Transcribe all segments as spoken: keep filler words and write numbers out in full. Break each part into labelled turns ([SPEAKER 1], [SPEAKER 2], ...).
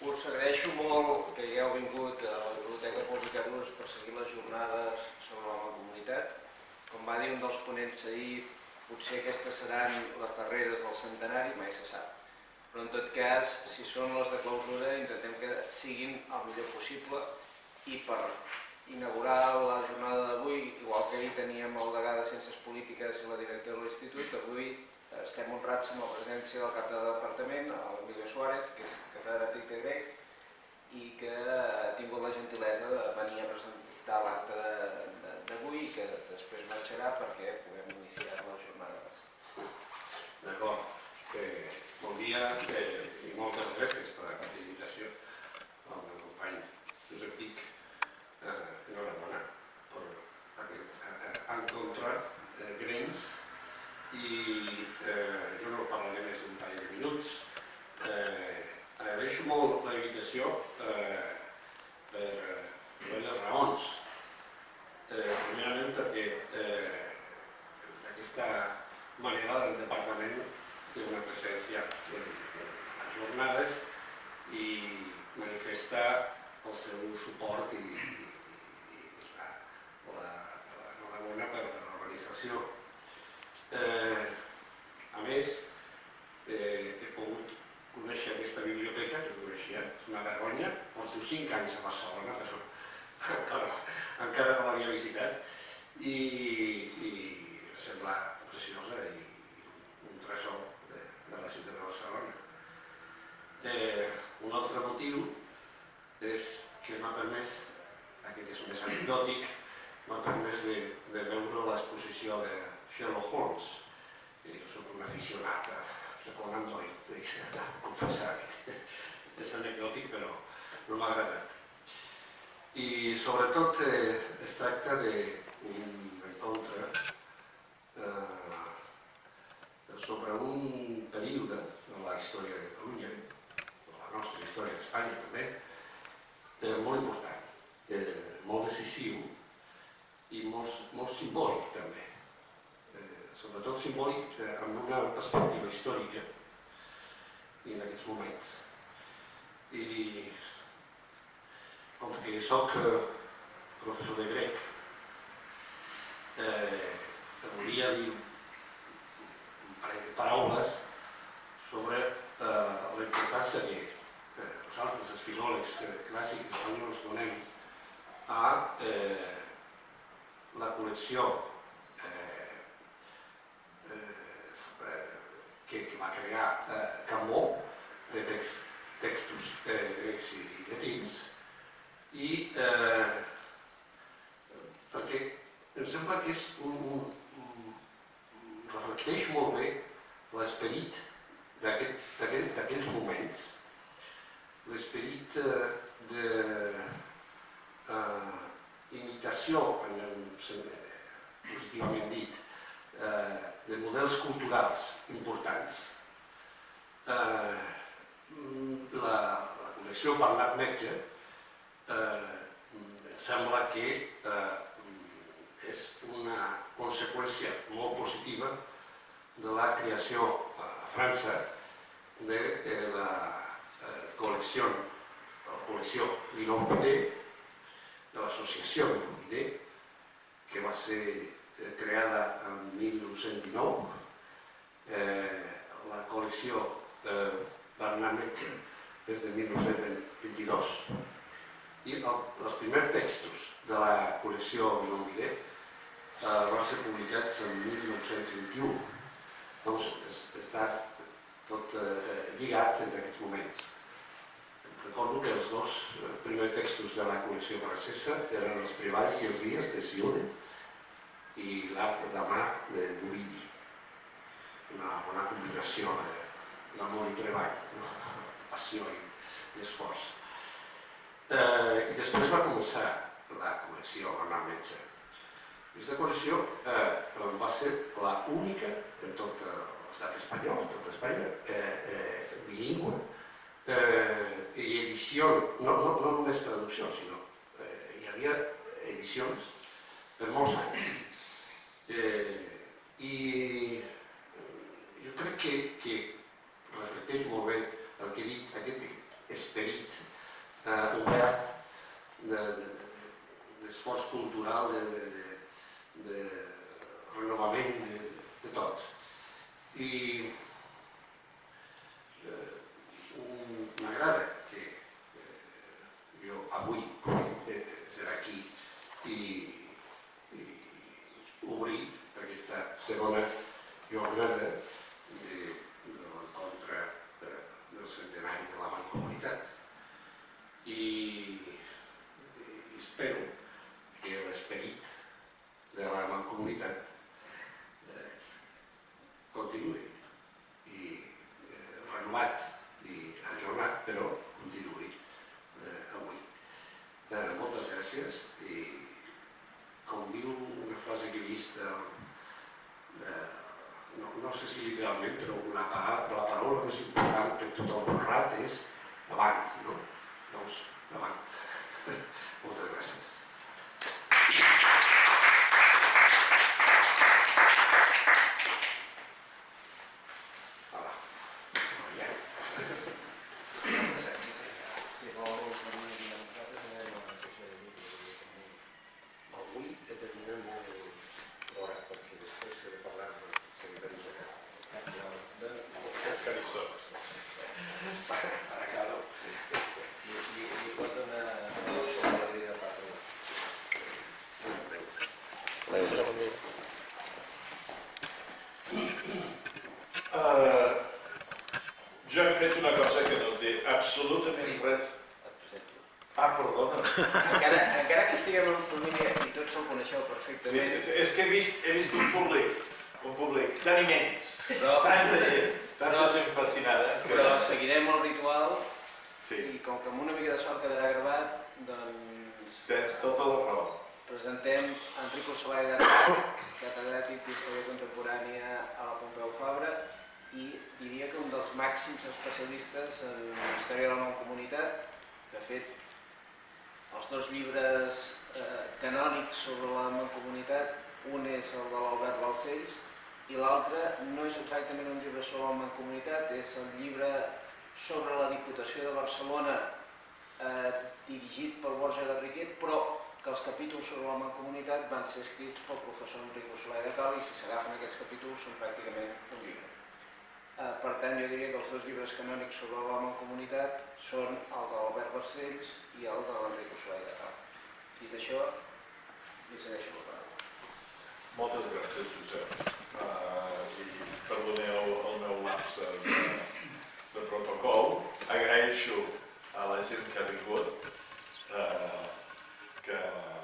[SPEAKER 1] us agraeixo molt que hagueu vingut a la Biblioteca Pública Rus per seguir les jornades sobre la comunitat. Com va dir un dels ponents ahir, potser aquestes seran les darreres del centenari, mai se sap. Però en tot cas, si són les de clausura, intentem que siguin el millor possible i per inaugurar la jornada d'avui, igual que ahir teníem el degà de Ciències Polítiques i la directora de l'Institut, avui estem honrats amb la presència del cap de departament, l'Emilio Suárez, que és catedràtic de grec i que ha tingut la gentilesa de venir a presentar l'acte d'avui i que després marxarà perquè puguem iniciar les jornades.
[SPEAKER 2] D'acord. Bon dia i moltes gràcies per aquesta invitació al meu company Josep Pich. Enhorabona per aquest encontre grems i jo no parlaré més d'un parell de minuts. Agraeixo molt la invitació per diverses raons. Primerament perquè d'aquesta manera el departament té una presència en les jornades i manifesta el seu suport i l'enhorabona per l'organització. A més, he pogut conèixer aquesta biblioteca, que coneixia, és una vergonya, els seus cinc anys a Barcelona, però encara no l'havia visitat, i sembla preciosa i un tresor de la ciutat de Barcelona. Un altre motiu és que m'ha permès, aquest és més anecdòtic, m'ha permès de veure l'exposició de Sherlock Holmes. Jo soc un aficionat de Conan Doyle, deixa de confessar que és anecdòtic, però no m'ha agradat. I sobretot es tracta d'un encontre sobre un període de la història de Catalunya, de la nostra història d'Espanya també, molt important, molt decisiu i molt simbòlic també. Sobretot simbòlic amb una perspectiva històrica i en aquests moments. I com que soc professor de grec, volia dir un parell de paraules sobre la importància que nosaltres, els filòlegs clàssics espanyols, donem a la col·lecció que va crear Cambó de textos grecs i llatins, i perquè em sembla que reflecteix molt bé l'esperit d'aquells moments, l'esperit d'imitació, positivament dit, de models culturals importants. La col·lecció Bernat Metge em sembla que és una conseqüència molt positiva de la creació a França de la col·lecció Lilombider, de l'associació Lilombider, que va ser creada en mil nou-cents dinou. La col·lecció Bernat Metge és de mil nou-cents vint-i-dos i els primers textos de la col·lecció Lilombider van ser publicats en mil nou-cents vint-i-u. Doncs està tot lligat en aquests moments. Recordo que els dos primers textos de la col·lecció francesa eren els treballs i els dies de Sioule i l'art de mà de Duville. Una bona combinació d'amor i treball, passió i esforç. I després va començar la col·lecció Bernat Metge. Aquesta col·lecció va ser l'única en tot l'estat espanyol, en tot Espanya, bilingüe, i edició, no només traducció, sinó hi havia edicions per molts anys. I jo crec que reflecteix molt bé el que he dit, aquest esperit segona jornada de l'encontre del centenari de la Mancomunitat i espero que l'esperit de la Mancomunitat continuï i renovat i ajornat, però continuï avui. Moltes gràcies i com diu una frase que he vist, no sé si literalment, però la paraula més important per tothom honrat és avant, no? Doncs, avant. Moltes gràcies.
[SPEAKER 3] Jo he fet una cosa que no té absolutament res. Ah, perdona.
[SPEAKER 1] Encara que estiguem en família i tots el coneixeu perfectament.
[SPEAKER 3] És que he vist un públic, un públic tan immens, tanta gent, tanta gent fascinada.
[SPEAKER 1] Però seguirem el ritual
[SPEAKER 3] Sí.
[SPEAKER 1] i com que amb una mica de sort quedarà gravat, doncs...
[SPEAKER 3] Tens tota la raó.
[SPEAKER 1] Presentem Enrico Solà i Darrà, catedràtic d'Història Contemporània a la Pompeu Fabra i diria que un dels màxims especialistes en història de la Mancomunitat. De fet, els dos llibres canònics sobre la Mancomunitat, un és el de l'Albert Balcells i l'altre no és exactament un llibre sobre la Mancomunitat, és el llibre sobre la Diputació de Barcelona dirigit pel Borja de Riquet, però que els capítols sobre la Mancomunitat van ser escrits pel professor Enrico Solà i Darrà i si s'agafen aquests capítols són pràcticament un llibre. Per tant, jo diria que els dos llibres canònics sobre la Mancomunitat són el de l'Albert Balcells i el de l'Enrico Solà i Darrà. Dit això, li segueixo la paraula.
[SPEAKER 3] Moltes gràcies, Josep. I perdoneu el meu lapse de protocol. Agraeixo a la gent que ha vingut que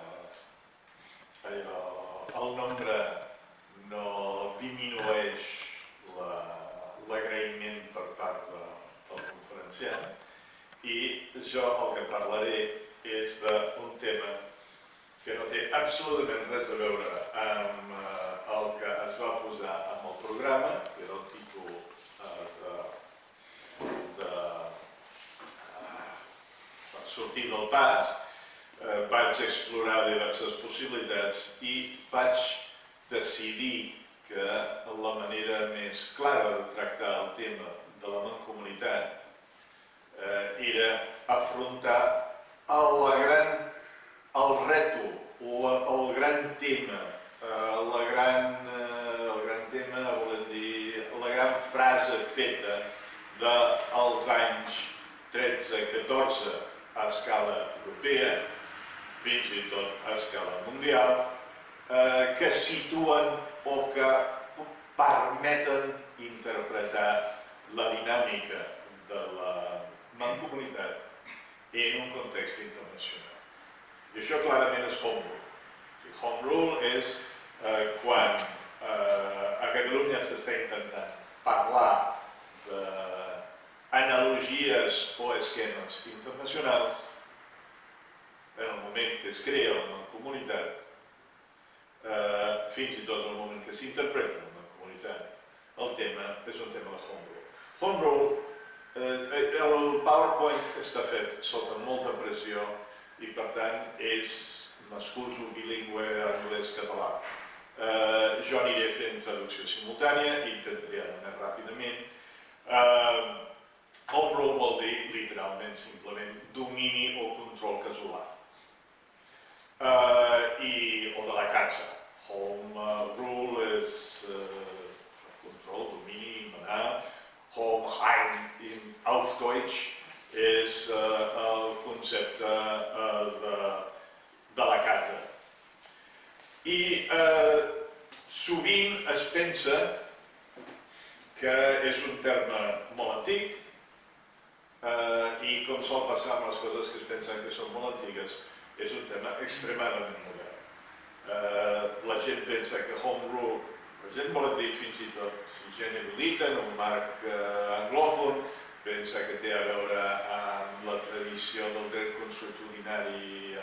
[SPEAKER 3] el nombre no diminueix l'agraïment per part del conferenciant i jo el que parlaré és d'un tema que no té absolutament res a veure amb el que es va posar en el programa, que era el títol de sortir del pas. Vaig explorar diverses possibilitats i vaig decidir que la manera més clara de tractar el tema de la Mancomunitat era afrontar el rètol, el gran tema, el gran tema, volem dir, la gran frase feta dels anys tretze catorze a escala europea, fins i tot a escala mundial, que situen o que permeten interpretar la dinàmica de la Mancomunitat en un context internacional. I això clarament és home rule. Home rule és quan a Catalunya s'està intentant parlar d'analogies o esquemes internacionals. En el moment que es crea la Mancomunitat, fins i tot en el moment que s'interpreta la Mancomunitat, el tema és un tema de home rule. Home rule, el PowerPoint està fet sota molta pressió i per tant és, m'excuso, bilingüe anglès-català. Jo aniré fent traducció simultània i intentaré anar més ràpidament. Home rule vol dir, literalment, simplement, domini o control casolà. O de la casa. Home rule és control, domini, manar. Home, Heim, auf Deutsch, és el concepte de la casa. I sovint es pensa que és un terme molt antic i, com sol passar amb les coses que es pensen que són molt antigues, és un tema extremadament modern. La gent pensa que home rule, la gent vol dir fins i tot gent erudita en un marc anglòfon, pensa que té a veure amb la tradició del dret consuetudinari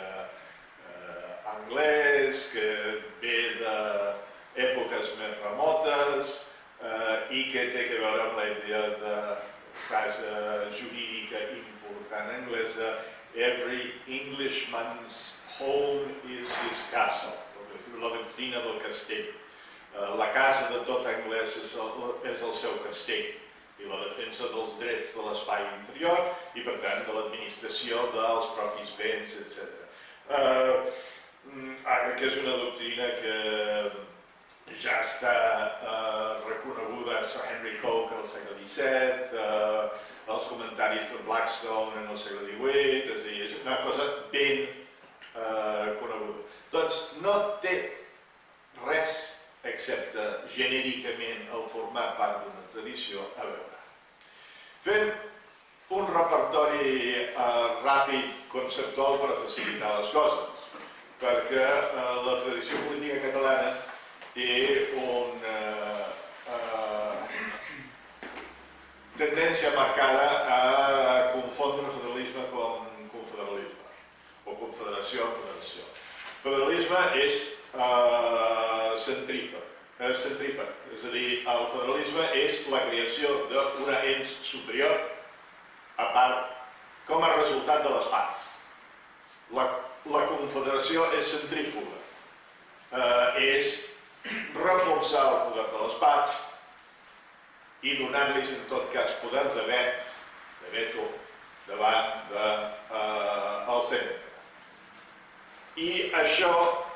[SPEAKER 3] anglès, que ve d'èpoques més remotes i que té a veure amb la idea de frase jurídica important anglesa: every Englishman's home is his castle, la doctrina del castell. La casa de tot anglès és el seu castell i la defensa dels drets de l'espai interior i, per tant, de l'administració dels propis béns, etcètera. Que és una doctrina que ja està reconeguda a Sir Henry Coke al segle disset, els comentaris de Blackstone en el segle divuit, és a dir, és una cosa ben coneguda. Doncs no té res, excepte genèricament el formar part d'una tradició, a veure. Fem un repertori ràpid, conceptual, per facilitar les coses, perquè la tradició política catalana té una tendència marcada a confondre federalisme com confederalisme, o confederació amb federació. Federalisme és centrífug, és a dir, el federalisme és la creació d'un ens superior a part com a resultat de les parts. La confederació és centrífuga, és reforçar el poder de les parts i donar-los, en tot cas, poder de veto davant del centre. I això,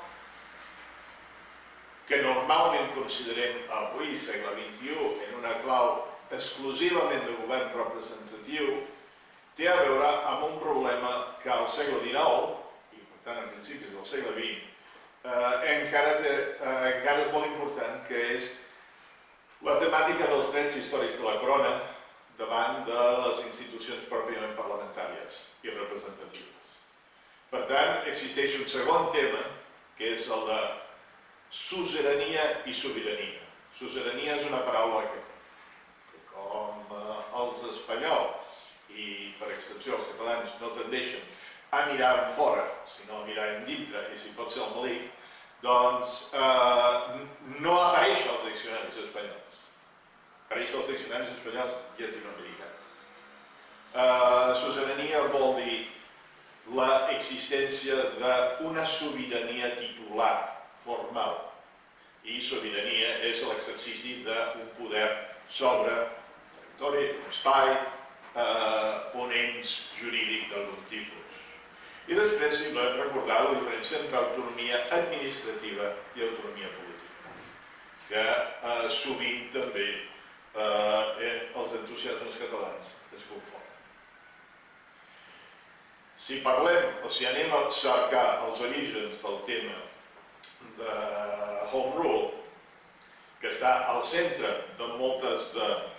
[SPEAKER 3] que normalment considerem avui, segle vint-i-u, en una clau exclusivament de govern representatiu, té a veure amb un problema que al segle dinou, i per tant a principis del segle vint, encara és molt important, que és la temàtica dels drets històrics de la corona davant de les institucions pròpiament parlamentàries i representatives. Per tant, existeix un segon tema, que és el de suzerania i sobirania. Suzerania és una paraula que, com els espanyols i, per extensió, els catalans no tendeixen a mirar en fora, sinó a mirar en dintre, i si pot ser el malic, doncs no apareix als diccionaris espanyols. Apareix als diccionaris espanyols llatinoamericans. Suzerania vol dir l'existència d'una sobirania titular, formal, i sobirania és l'exercici d'un poder sobre un territori, un espai, un ens jurídic d'algun tipus. I després, si volem recordar la diferència entre autonomia administrativa i autonomia política, que sovint també els entusiasmes catalans es confonen. Si parlem, o si anem a cercar els orígens del tema de home rule, que està al centre de moltes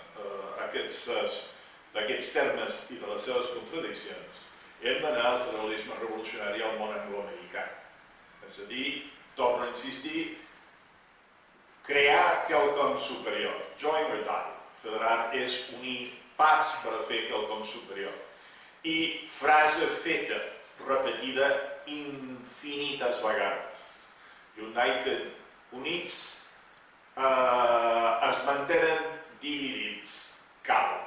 [SPEAKER 3] d'aquests termes i de les seves contradiccions, hem d'anar al federalisme revolucionari al món angloamericà. És a dir, torno a insistir, crear quelcom superior. Join or die. Federar és unir parts per a fer quelcom superior. I frase feta, repetida infinites vegades. United, units, es mantenen dividits, cauen.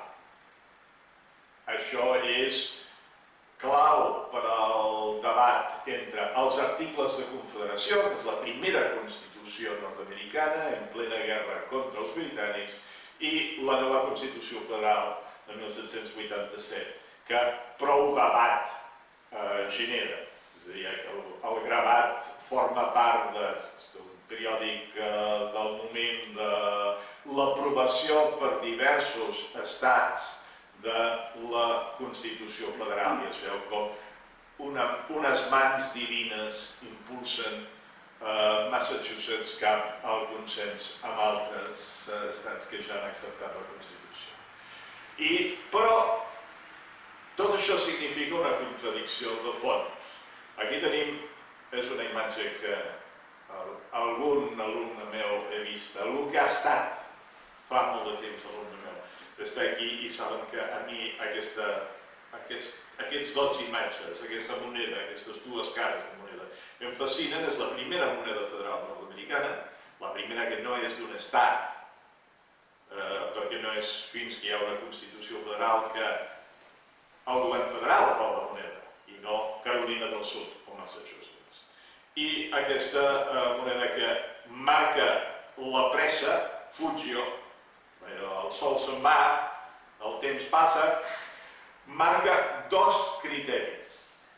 [SPEAKER 3] Això és clau per al debat entre els articles de confederació, que és la primera Constitució nord-americana en plena guerra contra els britànics, i la nova Constitució federal de mil set-cents vuitanta-set, que prou debat genera. És a dir, el gravat forma part d'un periòdic del moment de l'aprovació per diversos estats de la Constitució federal, i es veu com unes mans divines impulsen Massachusetts cap al consens amb altres estats que ja han acceptat la Constitució. I, però, tot això significa una contradicció de fons. Aquí tenim, és una imatge que algun alumne meu he vist, algú que ha estat fa molt de temps alumne meu, està aquí i saben que a mi aquesta, aquest, aquests dos imatges, aquesta moneda, aquestes dues cares de moneda, que em fascinen. És la primera moneda federal nord-americana, la primera que no és d'un estat, eh, perquè no és fins que hi ha una Constitució federal que el govern federal fa la moneda, i no Carolina del Sud o Massachusetts. I aquesta eh, moneda que marca la pressa, Fugio, el sol se'n va, el temps passa, marca dos criteris.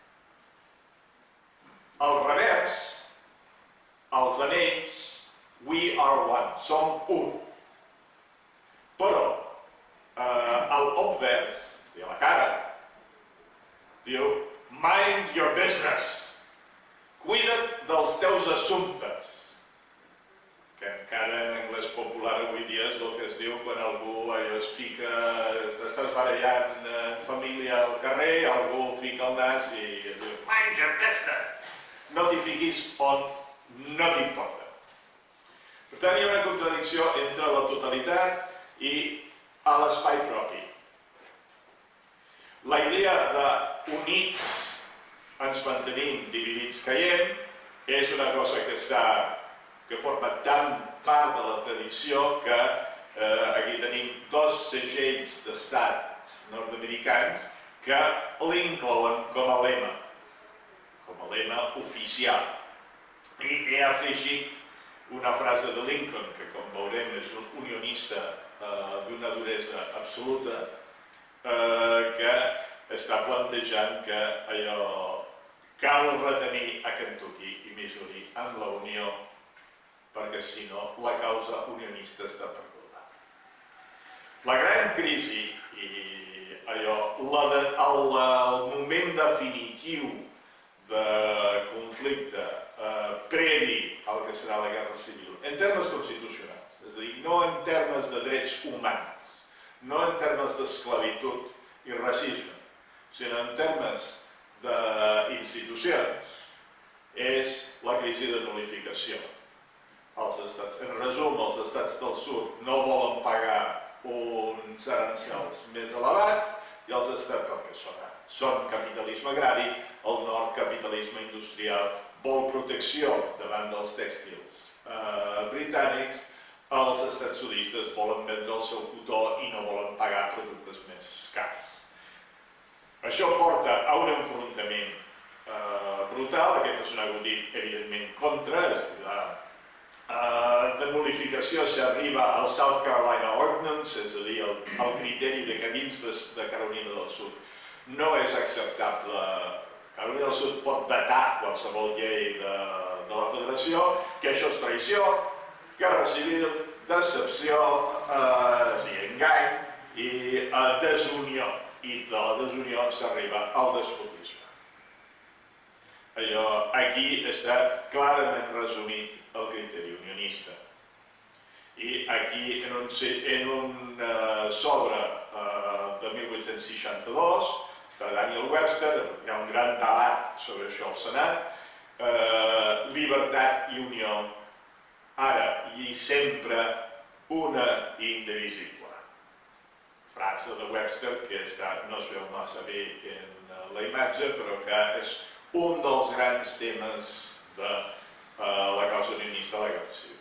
[SPEAKER 3] Al revers, els anells, we are one, som un. Però eh, al obvers, a la cara, diu, mind your business, cuida't dels teus assumptes, que encara en anglès popular avui dia és el que es diu quan algú es fica, t'estàs barallant en família al carrer, algú fica el nas i es diu, mind your business. No t'hi fiquis on no t'importa. Per tant, hi ha una contradicció entre la totalitat i l'espai propi. La idea de units ens mantenim, dividits caiem, és una cosa que, està, que forma tant part de la tradició que eh, aquí tenim dos segells d'estats nord-americans que l'inclouen com a lema. com a lema oficial. I he afegit una frase de Lincoln, que com veurem és un unionista eh, d'una duresa absoluta, eh, que està plantejant que allò cal retenir a Kentucky i Missouri amb la Unió, perquè si no la causa unionista està perduda. La gran crisi i allò, la de, el, el moment definitiu de conflicte eh, previ al que serà la Guerra Civil, en termes constitucionals, és a dir, no en termes de drets humans, no en termes d'esclavitud i racisme, sinó en termes d'institucions, és la crisi de nulificació. Els estats, en resum, els estats del sud no volen pagar uns arancels més elevats i els estats, perquè són, són capitalisme agrari, el nord, capitalisme industrial, vol protecció davant dels tèxtils eh, britànics, els estats sudistes volen vendre el seu cotó i no volen pagar productes més cars. Això porta a un enfrontament eh, brutal. Aquest és un acudit, evidentment, contra, és a dir, la uh, de nulificació s'arriba al South Carolina Ordinance, és a dir, el, el criteri de que dins de, de Carolina del Sud no és acceptable. Carolina del Sud pot vetar qualsevol llei de, de la federació, que això és traïció, guerra civil, decepció, eh, és a dir, engany i eh, desunió. I de la desunió s'arriba al despotisme. Allò, aquí està clarament resumit el criteri unionista. I aquí, en un, en un uh, sobre uh, de mil vuit-cents seixanta-dos, està Daniel Webster, hi ha un gran debat sobre això al Senat, eh, llibertat i unió, ara i sempre una i indivisible. Frase de Webster que està, no es veu massa bé en la imatge, però que és un dels grans temes de eh, la causa unionista de la Guerra Civil.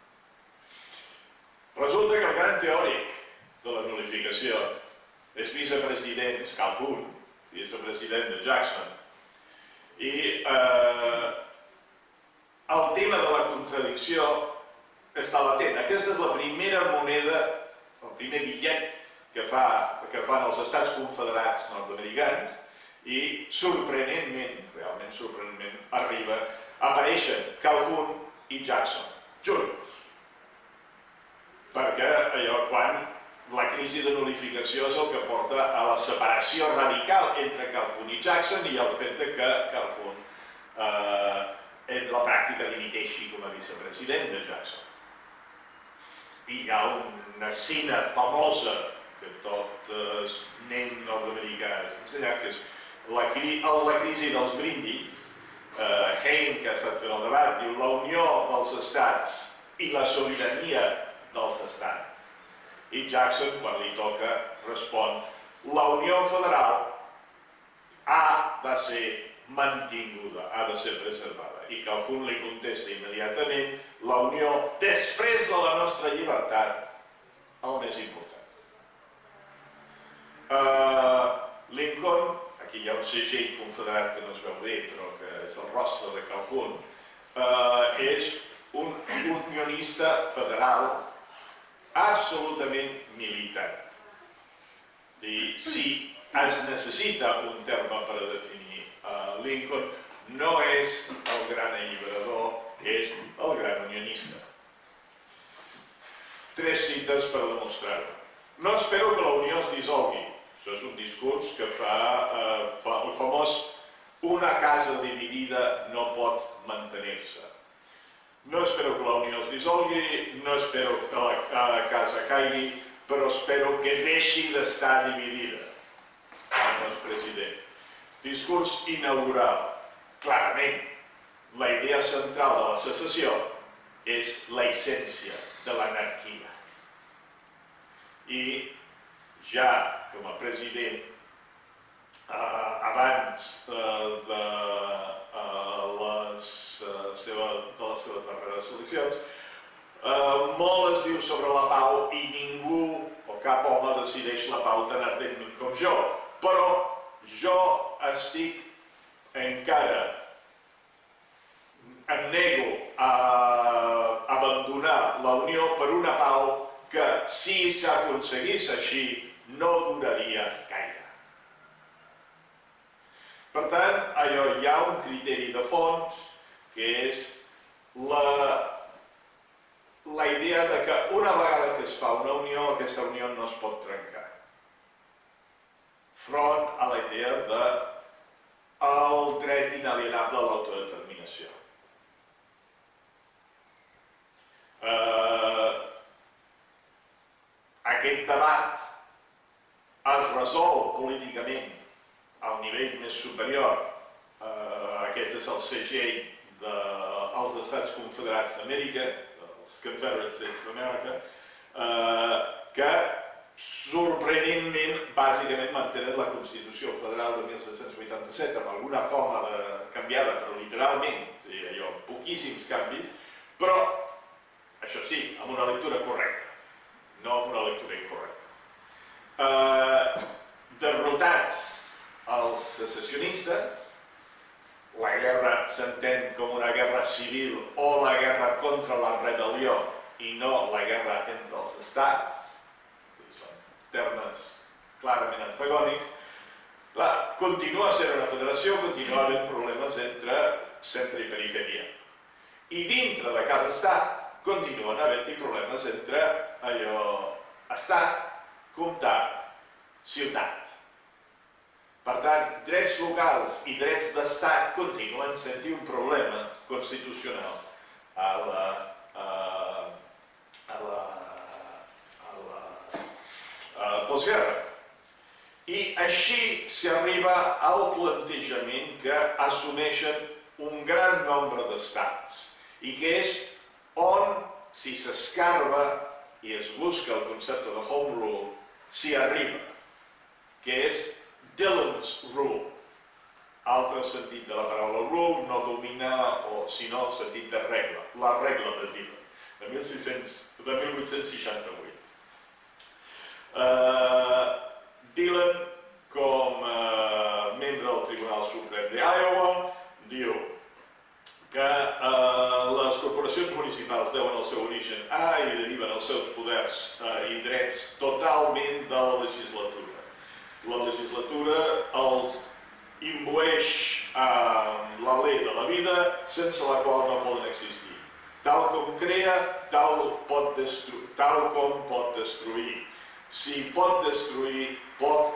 [SPEAKER 3] Resulta que el gran teòric de la nulificació és vicepresident, és Calhoun, vicepresident de Jackson, i eh, el tema de la contradicció està latent. Aquesta és la primera moneda, el primer bitllet que, fa, que fan els estats confederats nord-americans i sorprenentment, realment sorprenentment, arriba, apareixen Calhoun i Jackson junts. Perquè allò, quan la crisi de nulificació és el que porta a la separació radical entre Calhoun i Jackson i el fet que Calhoun eh, en la pràctica dimiteixi com a vicepresident de Jackson. I hi ha una cina famosa que tot nen nord-americà ha ensenyat, que és la crisi dels brindis. Hayne, que ha estat fent el debat, diu la unió dels estats i la sobirania dels estats. I Jackson, quan li toca, respon la unió federal ha de ser mantinguda, ha de ser preservada. I Calhoun li contesta immediatament la unió, després de la nostra llibertat, el més important. Lincoln, aquí hi ha un segell confederat que no es veu bé, però que és el rostre de Calhoun, és un unionista federal absolutament militant. I si es necessita un terme per a definir Lincoln, no és el gran alliberador, és el gran unionista. Tres cites per demostrar-ho. No espero que la Unió es dissolgui. Això és un discurs que fa el famós una casa dividida no pot mantenir-se. No espero que la Unió es dissolgui, no espero que la casa caigui, però espero que deixi d'estar dividida. No és president. Discurs inaugural. Clarament, la idea central de la secessió és la essència de l'anarquia. I ja com a president, abans de les seves darreres eleccions, molt es diu sobre la pau i ningú o cap home decideix la pau tan ardentment com jo. Però jo estic encara, em nego a abandonar la Unió per una pau que, si s'aconseguís així, no duraria gaire. Per tant, allò, hi ha un criteri de fons que és la la idea de que una vegada que es fa una unió, aquesta unió no es pot trencar. Front a la idea del dret inalienable a l'autodeterminació. Aquest debat es resol políticament al nivell més superior. Aquest és el segell dels Estats Confederats d'Amèrica, els Confederate States of America, que sorprenentment, bàsicament, mantenen la Constitució Federal de mil set-cents vuitanta-set, amb alguna coma canviada, però literalment, allò, poquíssims canvis, però, això sí, amb una lectura correcta, no amb una lectura incorrecta. Derrotats els secessionistes, la guerra s'entén com una guerra civil o la guerra contra la rebel·lió i no la guerra entre els estats, són termes clarament antagònics. Continua sent una federació, continua havent problemes entre centre i perifèria. I dintre de cada estat continuen havent-hi problemes entre allò estat, comtat, ciutat. Per tant, drets locals i drets d'estat continuen sent-hi un problema constitucional a la postguerra. I així s'arriba al plantejament que assumeixen un gran nombre d'estats i que és on, si s'escarba i es busca el concepte de home rule, s'hi arriba, que és Dillon's rule. Altre sentit de la paraula rule, no dominar, sinó el sentit de regla, la regla de Dillon, de mil vuit-cents seixanta-vuit. Dillon, com a membre del Tribunal Suprem d'Iowa, diu que les corporacions municipals deuen el seu origen a i deriven els seus poders i drets totalment de la legislatura. La legislatura els imbueix amb la llei de la vida sense la qual no poden existir. Tal com crea, tal com pot destruir. Si pot destruir, pot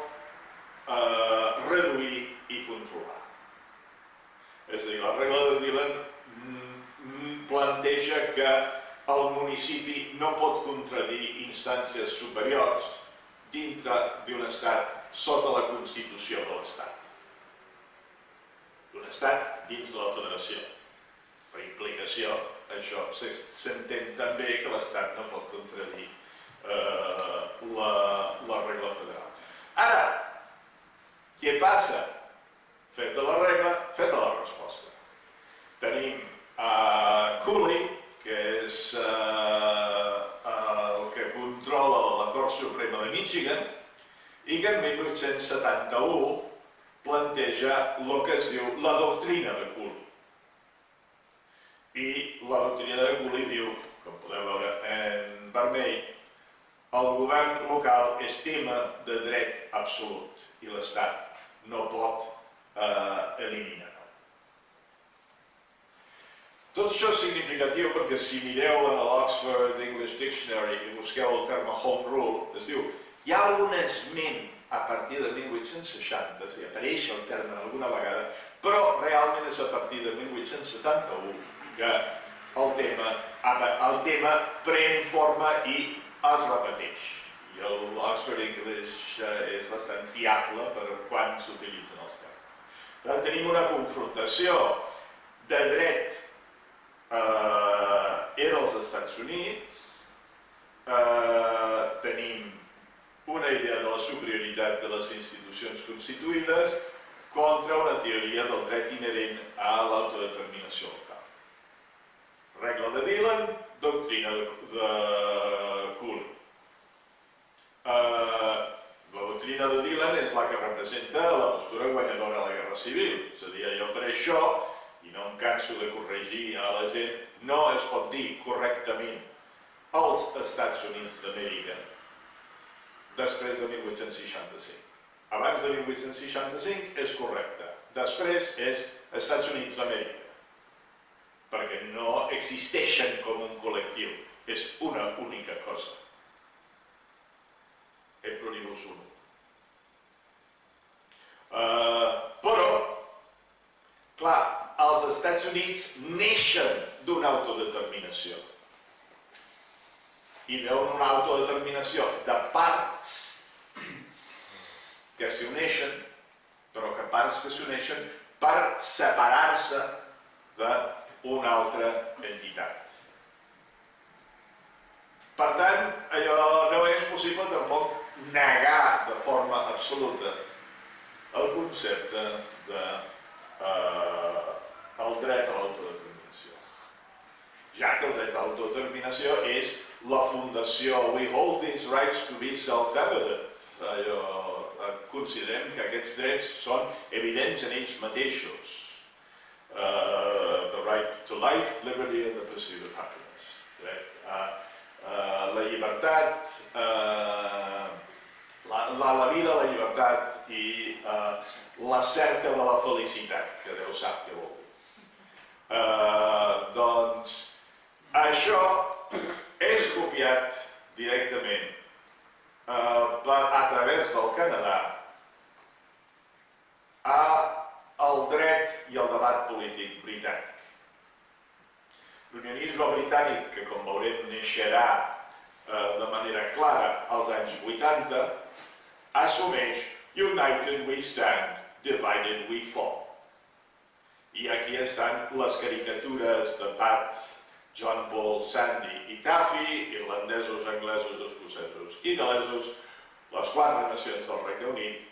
[SPEAKER 3] reduir i controlar. És a dir, la regla de Dillon planteja que el municipi no pot contradir instàncies superiors dintre d'un estat sota la Constitució de l'Estat. Un estat dins de la federació. Per implicació, això s'entén també que l'Estat no pot contradir la regla federal. Ara, què passa? Feta la regla, feta la resposta. Tenim Cooley, que és el que controla la Cort Suprema de Michigan, i que en mil vuit-cents setanta-u planteja el que es diu la doctrina de Cooley. I la doctrina de Cooley diu, com podeu veure en vermell, el govern local és tema de dret absolut i l'Estat no pot eliminar-ho. Tot això és significatiu perquè si mireu en l'Oxford English Dictionary i busqueu el terme Home Rule, es diu, hi ha un esment a partir de mil vuit-cents seixanta, si apareix el terme alguna vegada, però realment és a partir de mil vuit-cents setanta-u que el tema, el tema pren forma i es repeteix. I l'Oxford English és bastant fiable per quan s'utilitzen els termes. Per tant, tenim una confrontació de dret era als Estats Units, tenim una idea de la superioritat de les institucions constituïdes contra una teoria del dret inherent a l'autodeterminació local. Regla de Dillon, doctrina de Cooley. La doctrina de Dillon és la que representa la postura guanyadora a la Guerra Civil. És a dir, jo per això, i no em canso de corregir a la gent, no es pot dir correctament els Estats Units d'Amèrica després de mil vuit-cents seixanta-cinc. Abans de mil vuit-cents seixanta-cinc és correcte, després és Estats Units d'Amèrica, perquè no existeixen com un col·lectiu, és una única cosa. Et pluribus unum. Però, clar, els Estats Units neixen d'una autodeterminació. I d'una autodeterminació de parts que s'uneixen, però que parts que s'uneixen per separar-se d'una altra entitat. Per tant, allò no és possible tampoc negar de forma absoluta el concepte del dret a l'autodeterminació. Ja que el dret a l'autodeterminació és la fundació. We hold these rights to be self-evident. Considerem que aquests drets són evidents en ells mateixos. The right to life, liberty and the pursuit of happiness. La llibertat, la vida, la llibertat i la cerca de la felicitat, que Déu sap què vol dir. Doncs això és copiat directament a través del Canadà al dret i al debat polític britànic. L'unionisme britànic, que com veurem neixerà de manera clara als anys vuitanta, assumeix United we stand, divided we fall. I aquí estan les caricatures de Pat, John Paul, Sandy i Taffy, irlandesos, anglesos, escocesos i galesos, les quatre nacions del Regne Unit,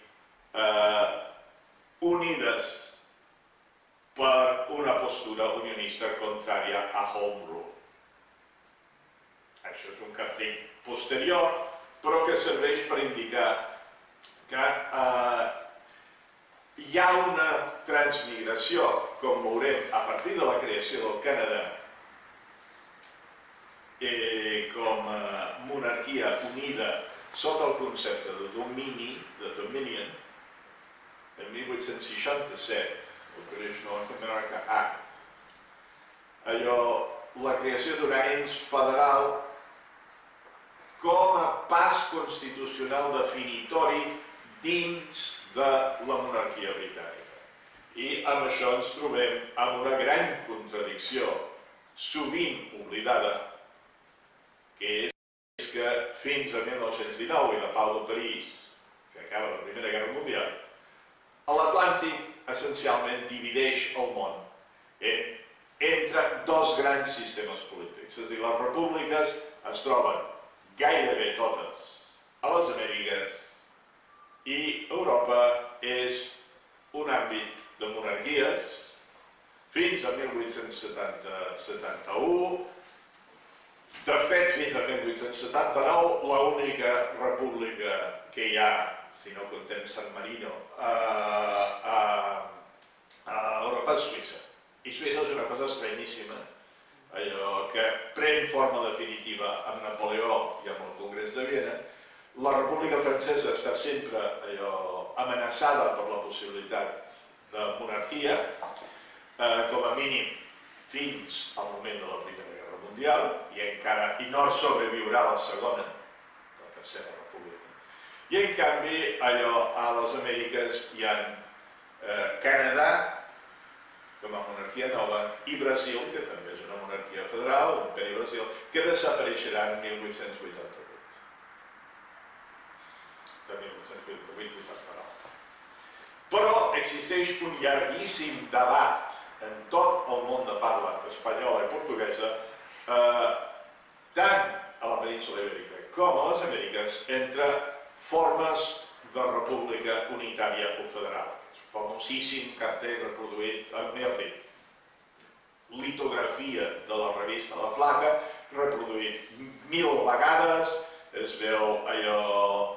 [SPEAKER 3] unides per una postura unionista contrària a Home Rule. Això és un cartell posterior, però que serveix per indicar que hi ha una transmigració, com veurem, a partir de la creació del Canadà com a monarquia unida sota el concepte de domini, de dominion, en mil vuit-cents seixanta-set, el British North America Act, allò, la creació d'un ens federal com a pas constitucional definitori dins de la monarquia britànica. I amb això ens trobem amb una gran contradicció, sovint oblidada, que és que fins a mil nou-cents dinou i la Pau de París, que acaba la Primera Guerra Mundial, l'Atlàntic essencialment divideix el món entre dos grans sistemes polítics. És a dir, les repúbliques es troben gairebé totes a les Amèriques i Europa és un àmbit de monarquies fins a mil vuit-cents setanta-u. De fet, fins a mil vuit-cents setanta-nou, l'única república que hi ha, si no contem San Marino, a Europa és Suïssa. I Suïssa és una cosa estranyíssima, allò que pren forma definitiva amb Napoleó i amb el Congrés de Viena. La República Francesa està sempre amenaçada per la possibilitat de monarquia, com a mínim fins al moment de la Primera Guerra Mundial, i encara i no sobreviurà la Segona, la Tercera República. I en canvi, allò a les Amèriques hi ha Canadà, com a monarquia nova, i Brasil, que també és una monarquia federal, l'imperi Brasil, que desapareixerà en mil vuit-cents vuitanta-vuit. De mil vuit-cents vuitanta-vuit a vuitanta-nou. Però existeix un llarguíssim debat en tot el món de parla espanyola i portuguesa, tant a la península Ibèrica com a les Amèriques, entre formes de república unitària o federal. Famosíssim cartell reproduït, millor dit, litografia de la revista La Flaca, reproduït mil vegades, es veu allò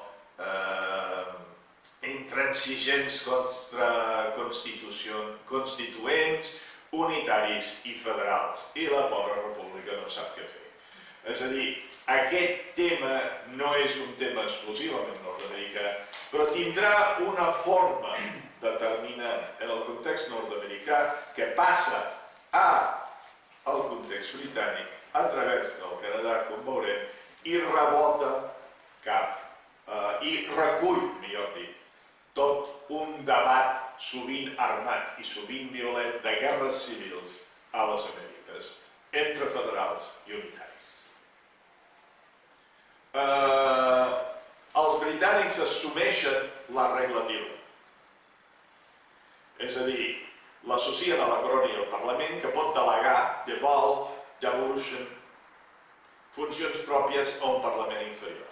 [SPEAKER 3] intransigents contra constituents, unitaris i federals. I la pobra república no sap què fer. És a dir, aquest tema no és un tema exclusivament nord-americà, però tindrà una forma determinant en el context nord-americà que passa al context britànic a través del Canadà, com veurem, i rebota cap, i recull, millor dit, tot un debat sovint armat i sovint violent de guerres civils a les Amèriques, entre federals i unitaris. Els britànics assumeixen la regla Dillon. És a dir, l'associen a la corona i al Parlament, que pot delegar, devolve, devolution, funcions pròpies a un Parlament inferior.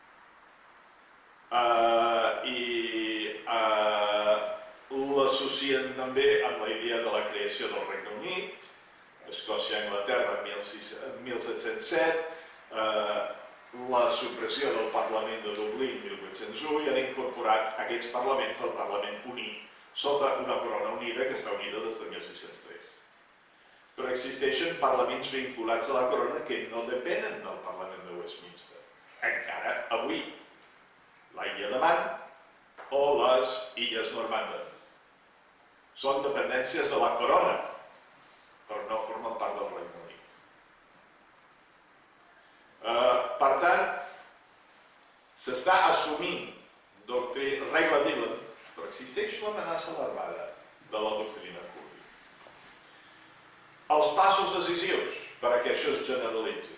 [SPEAKER 3] I l'associen també amb la idea de la creació del Regne Unit, Escòcia i Anglaterra en mil set-cents set, la supressió del Parlament de Dublín en mil vuit-cents u, i han incorporat aquests parlaments al Parlament Unit sota una corona unida que està unida des de mil sis-cents tres. Però existeixen parlaments vinculats a la corona que no depenen del Parlament de Westminster. Encara avui, la Illa de Man o les Illes Normandes són dependències de la corona, però no formen part del Regne Unit. Per tant, s'està assumint regla Dillon, però existeix l'amenaça larvada de la doctrina Cooley. Els passos decisius perquè això es generalitzi.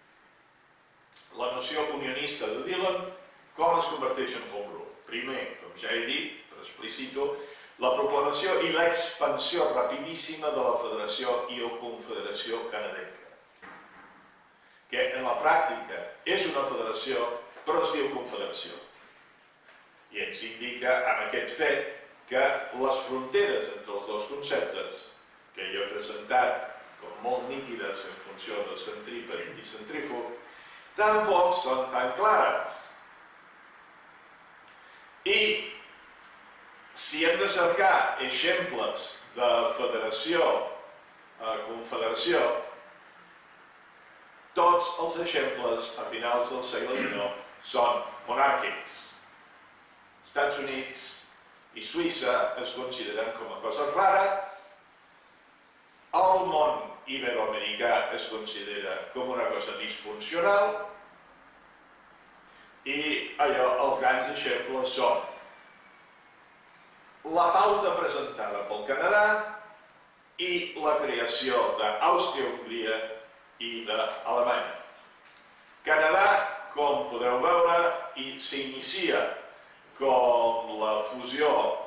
[SPEAKER 3] La noció unionista de Dillon, com es converteix en home rule? Primer, com ja he dit, per explicito, la proclamació i l'expansió rapidíssima de la Federació i o Confederació Canadenca, que en la pràctica és una federació, però es diu confederació. I ens indica amb aquest fet que les fronteres entre els dos conceptes, que jo he presentat com molt nítides en funció de centrípet i centrífug, tampoc són tan clares. I si hem de cercar exemples de federació a confederació, tots els exemples a finals del segle dinou són monàrquics. Estats Units i Suïssa es consideren com a coses rares, el món iberoamericà es considera com una cosa disfuncional i allò, els grans exemples són la pauta presentada pel Canadà i la creació d'Àustria-Hongria i d'Alemanya. Canadà, com podeu veure, s'inicia com la fusió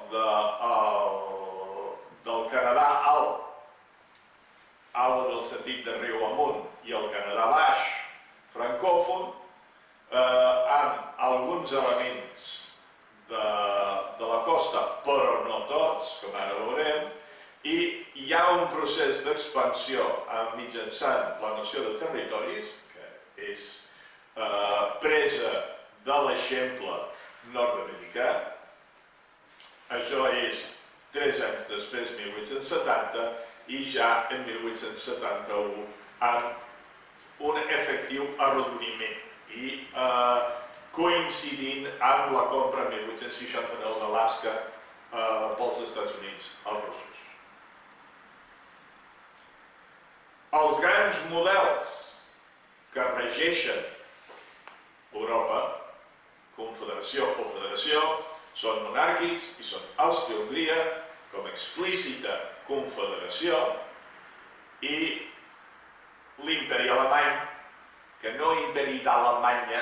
[SPEAKER 3] del Canadà alt, alt en el sentit de riu amunt, i el Canadà baix, francòfon, amb alguns elements de la costa, però no tots, com ara veurem, i hi ha un procés d'expansió mitjançant la noció de territoris, que és presa de l'exemple nord-americà. Això és tres anys després, mil vuit-cents setanta, i ja en mil vuit-cents setanta-u amb un efectiu arrodoniment i coincidint amb la compra en mil vuit-cents seixanta-nou d'Alaska pels Estats Units als russos. Els grans models que regeixen Europa, confederació o federació, són monàrquics i són Àustria-Hongria com a explícita confederació i l'imperi alemany, que no imperi d'Alemanya,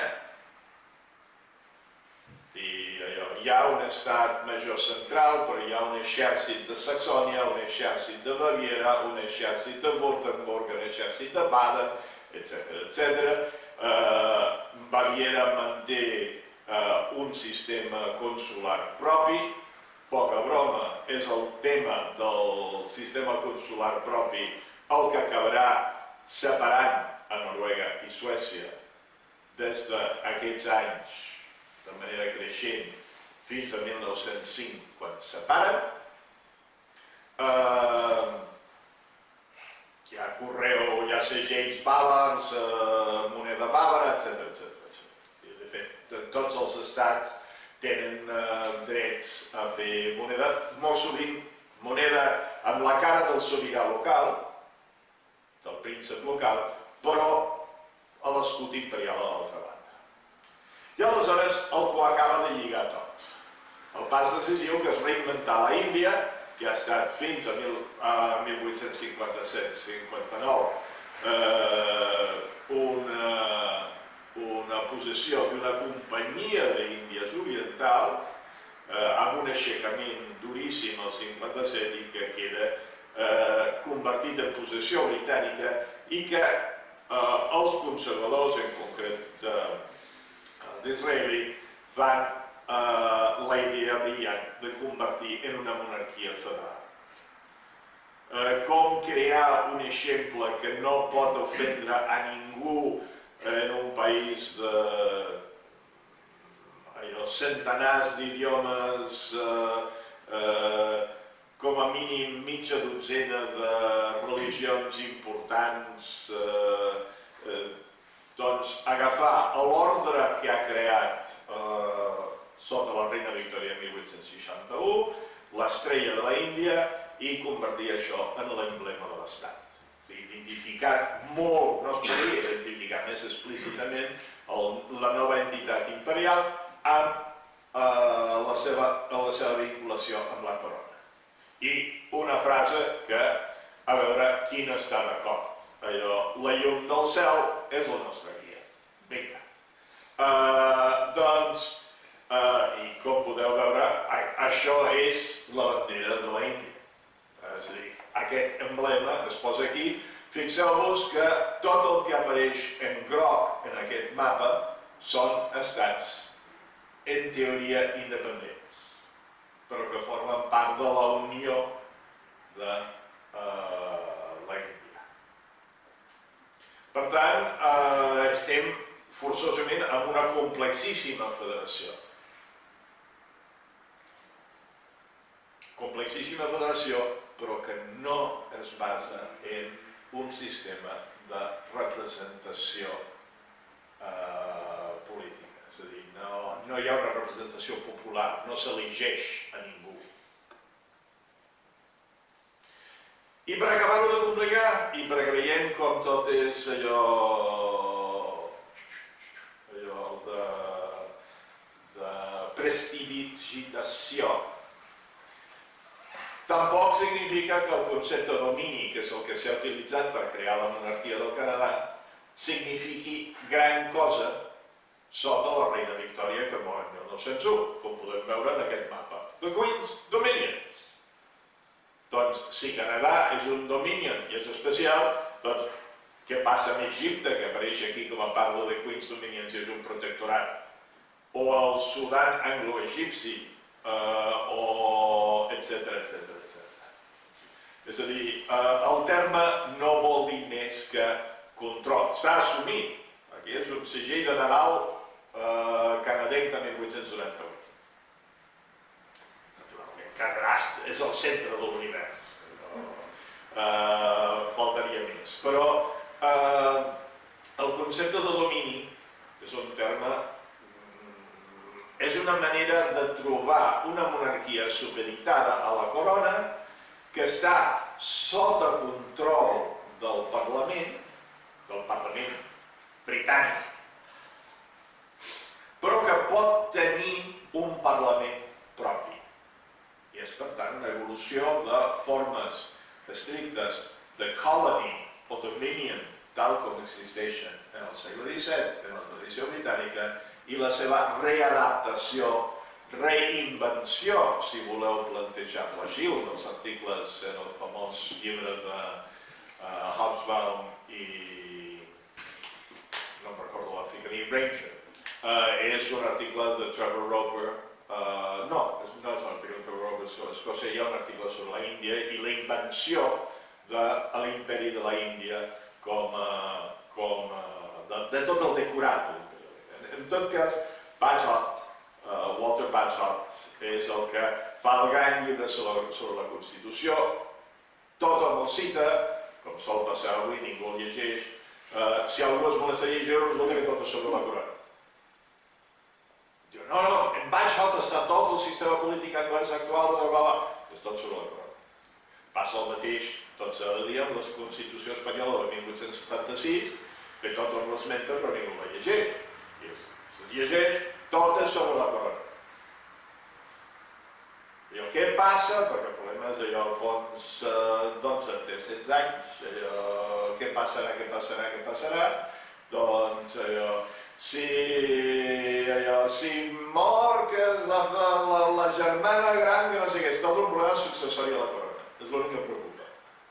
[SPEAKER 3] hi ha un estat major central, però hi ha un exèrcit de Saxònia, un exèrcit de Baviera, un exèrcit de Württemberg, un exèrcit de Baden, etcètera. Baviera manté un sistema consular propi. Poca broma, és el tema del sistema consular propi el que acabarà separant a Noruega i Suècia des d'aquests anys de manera creixent fins a mil nou-cents cinc, quan es separen. Hi ha correu, hi ha segells bàvars, moneda bàvara, etcètera. De fet, tots els estats tenen drets a fer moneda, molt sovint moneda amb la cara del sobirà local, del príncep local, però a l'escut imperial a l'altra banda. I aleshores algú acaba de lligar tot. El pas decisiu que es reinventar la Índia, que ha estat fins a mil vuit-cents cinquanta-set cinquanta-nou una possessió d'una companyia d'Índies orientals amb un aixecament duríssim al cinquanta-set i que queda convertit en possessió britànica i que els conservadors, en concret d'Israeli, fan la idea brillant de convertir en una monarquia federal. Com crear un exemple que no pot ofendre a ningú en un país de centenars d'idiomes, com a mínim mitja dotzena de religions importants, doncs agafar l'ordre que ha creat sota la reina Victòria en mil vuit-cents seixanta-u, l'estrella de la Índia, i convertir això en l'emblema de l'Estat. Identificar molt, no es podria identificar més explícitament la nova entitat imperial amb la seva vinculació amb la corona. I una frase que, a veure qui no està d'acord. Allò, la llum del cel és la nostra guia. Vinga. Doncs, i com podeu veure, això és la bandera de la Índia. És a dir, aquest emblema es posa aquí. Fixeu-vos que tot el que apareix en groc en aquest mapa són estats en teoria independents, però que formen part de la unió de la Índia. Per tant, estem forçosament en una complexíssima federació. Complexíssima federació, però que no es basa en un sistema de representació política. És a dir, no hi ha una representació popular, no s'elegeix a ningú. I per acabar-ho de complicar, i perquè veiem com tot és allò de prestidigitació, tampoc significa que el concepte de domini, que és el que s'ha utilitzat per crear la monarquia del Canadà, signifiqui gran cosa sota la reina Victòria que mor en mil nou-cents u, com podem veure en aquest mapa. The Queen's Dominions. Doncs, si Canadà és un dominion i és especial, doncs, què passa amb Egipte, que apareix aquí com a part de The Queen's Dominions i és un protectorat? O el Sudan anglo-egipci, o etcètera, etcètera, etcètera. És a dir, el terme no vol dir més que control. Està assumit. Aquí és un segell de Nadal canadenc de mil vuit-cents noranta-vuit. Naturalment, Canadà és el centre de l'univers. Faltaria més. Però el concepte de domini és un terme, és una manera de trobar una monarquia supeditada a la corona que està sota control del Parlament, del Parlament britànic, però que pot tenir un Parlament propi. I és, per tant, una evolució de formes estrictes de colony o dominion, tal com existeixen en el segle disset, en la tradició britànica, i la seva readaptació, reinvenció, si voleu plantejar-la així, un dels articles en el famós llibre de Hobsbawm i no em recordo l'African i Ranger, és un article de Trevor Roper, no, no és un article de Trevor Roper sobre Escòcia, hi ha un article sobre la Índia i la invenció de l'imperi de la Índia com de tot el decorat. En tot cas, Bagehot, Walter Bagehot, és el que fa el gran llibre sobre la Constitució. Tothom el cita, com sol passar avui, ningú el llegeix. Si algú es molesta a llegir-ho, resulta que tot és sobre la corona. Diu, no, no, en Bagehot està tot el sistema polític anglès actual, és tot sobre la corona. Passa el mateix, tot s'ha de dir, amb la Constitució espanyola de mil vuit-cents setanta-sis, que tothom l'esmenta però ningú la llegeix. Si es llegeix, tot és sobre la corona. I el què passa? Perquè el problema és allò, al fons, doncs, té setze anys, allò, què passarà, què passarà, què passarà? Doncs, allò, si, allò, si mor, que és la, la, la germana gran, que no sé què, és tot un problema successori a la corona. És l'únic que preocupa.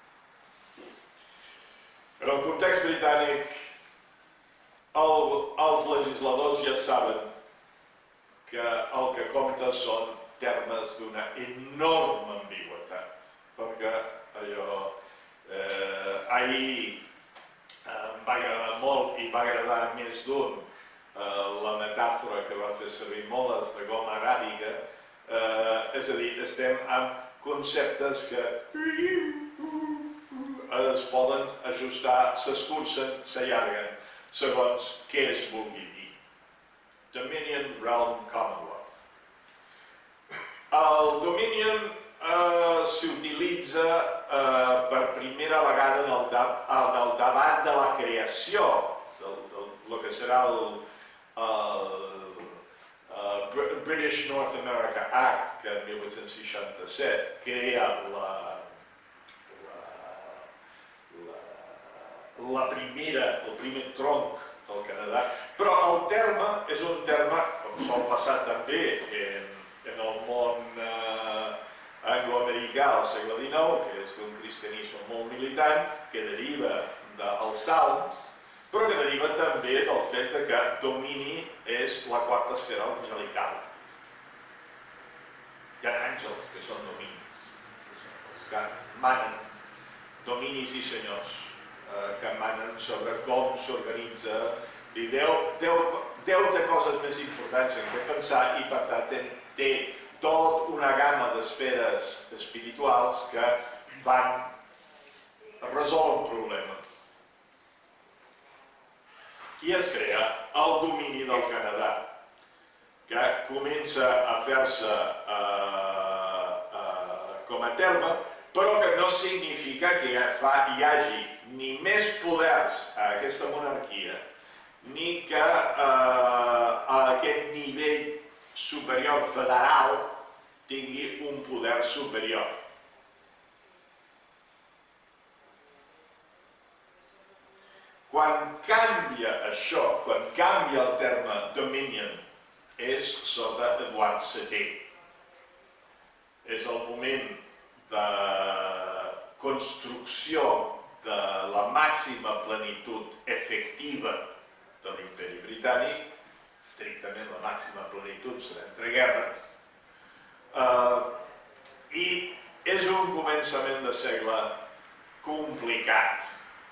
[SPEAKER 3] En el context britànic, El, els legisladors ja saben que el que compta són termes d'una enorme ambigüitat, perquè allò, eh, ahir em va agradar molt i va agradar més d'un eh, la metàfora que va fer servir Moles de goma aràbiga, eh, és a dir, estem amb conceptes que es poden ajustar, s'escurcen, s'allarguen, segons què es vulgui dir. Dominion, Realm, Commonwealth. El Dominion eh, s'utilitza eh, per primera vegada en el, en el debat de la creació, del, del, del que serà el, el, el British North America Act, que en mil vuit-cents seixanta-set crea la la primera, el primer tronc del Canadà, però el terme és un terme, com sol passar també en, en el món eh, angloamericà del segle dinou, que és d'un cristianisme molt militant, que deriva dels salms, però que deriva també del fet que domini és la quarta esfera angelical. Hi ha àngels que són dominis, els que manen, dominis i senyors, que manen sobre com s'organitza i deu, deu, deu de coses més importants en què pensar i per tant té, té tot una gamma d'esferes espirituals que fan resolen problemes. I es crea el domini del Canadà, que comença a fer-se eh, eh, com a terme, però que no significa que hi hagi ni més poders a aquesta monarquia, ni que eh, a aquest nivell superior federal tingui un poder superior. quan canvia el terme Dominion, és sota Eduard setè. És el moment de construcció de la màxima plenitud efectiva de l'imperi britànic, estrictament la màxima plenitud serà entre guerres, i és un començament de segle complicat.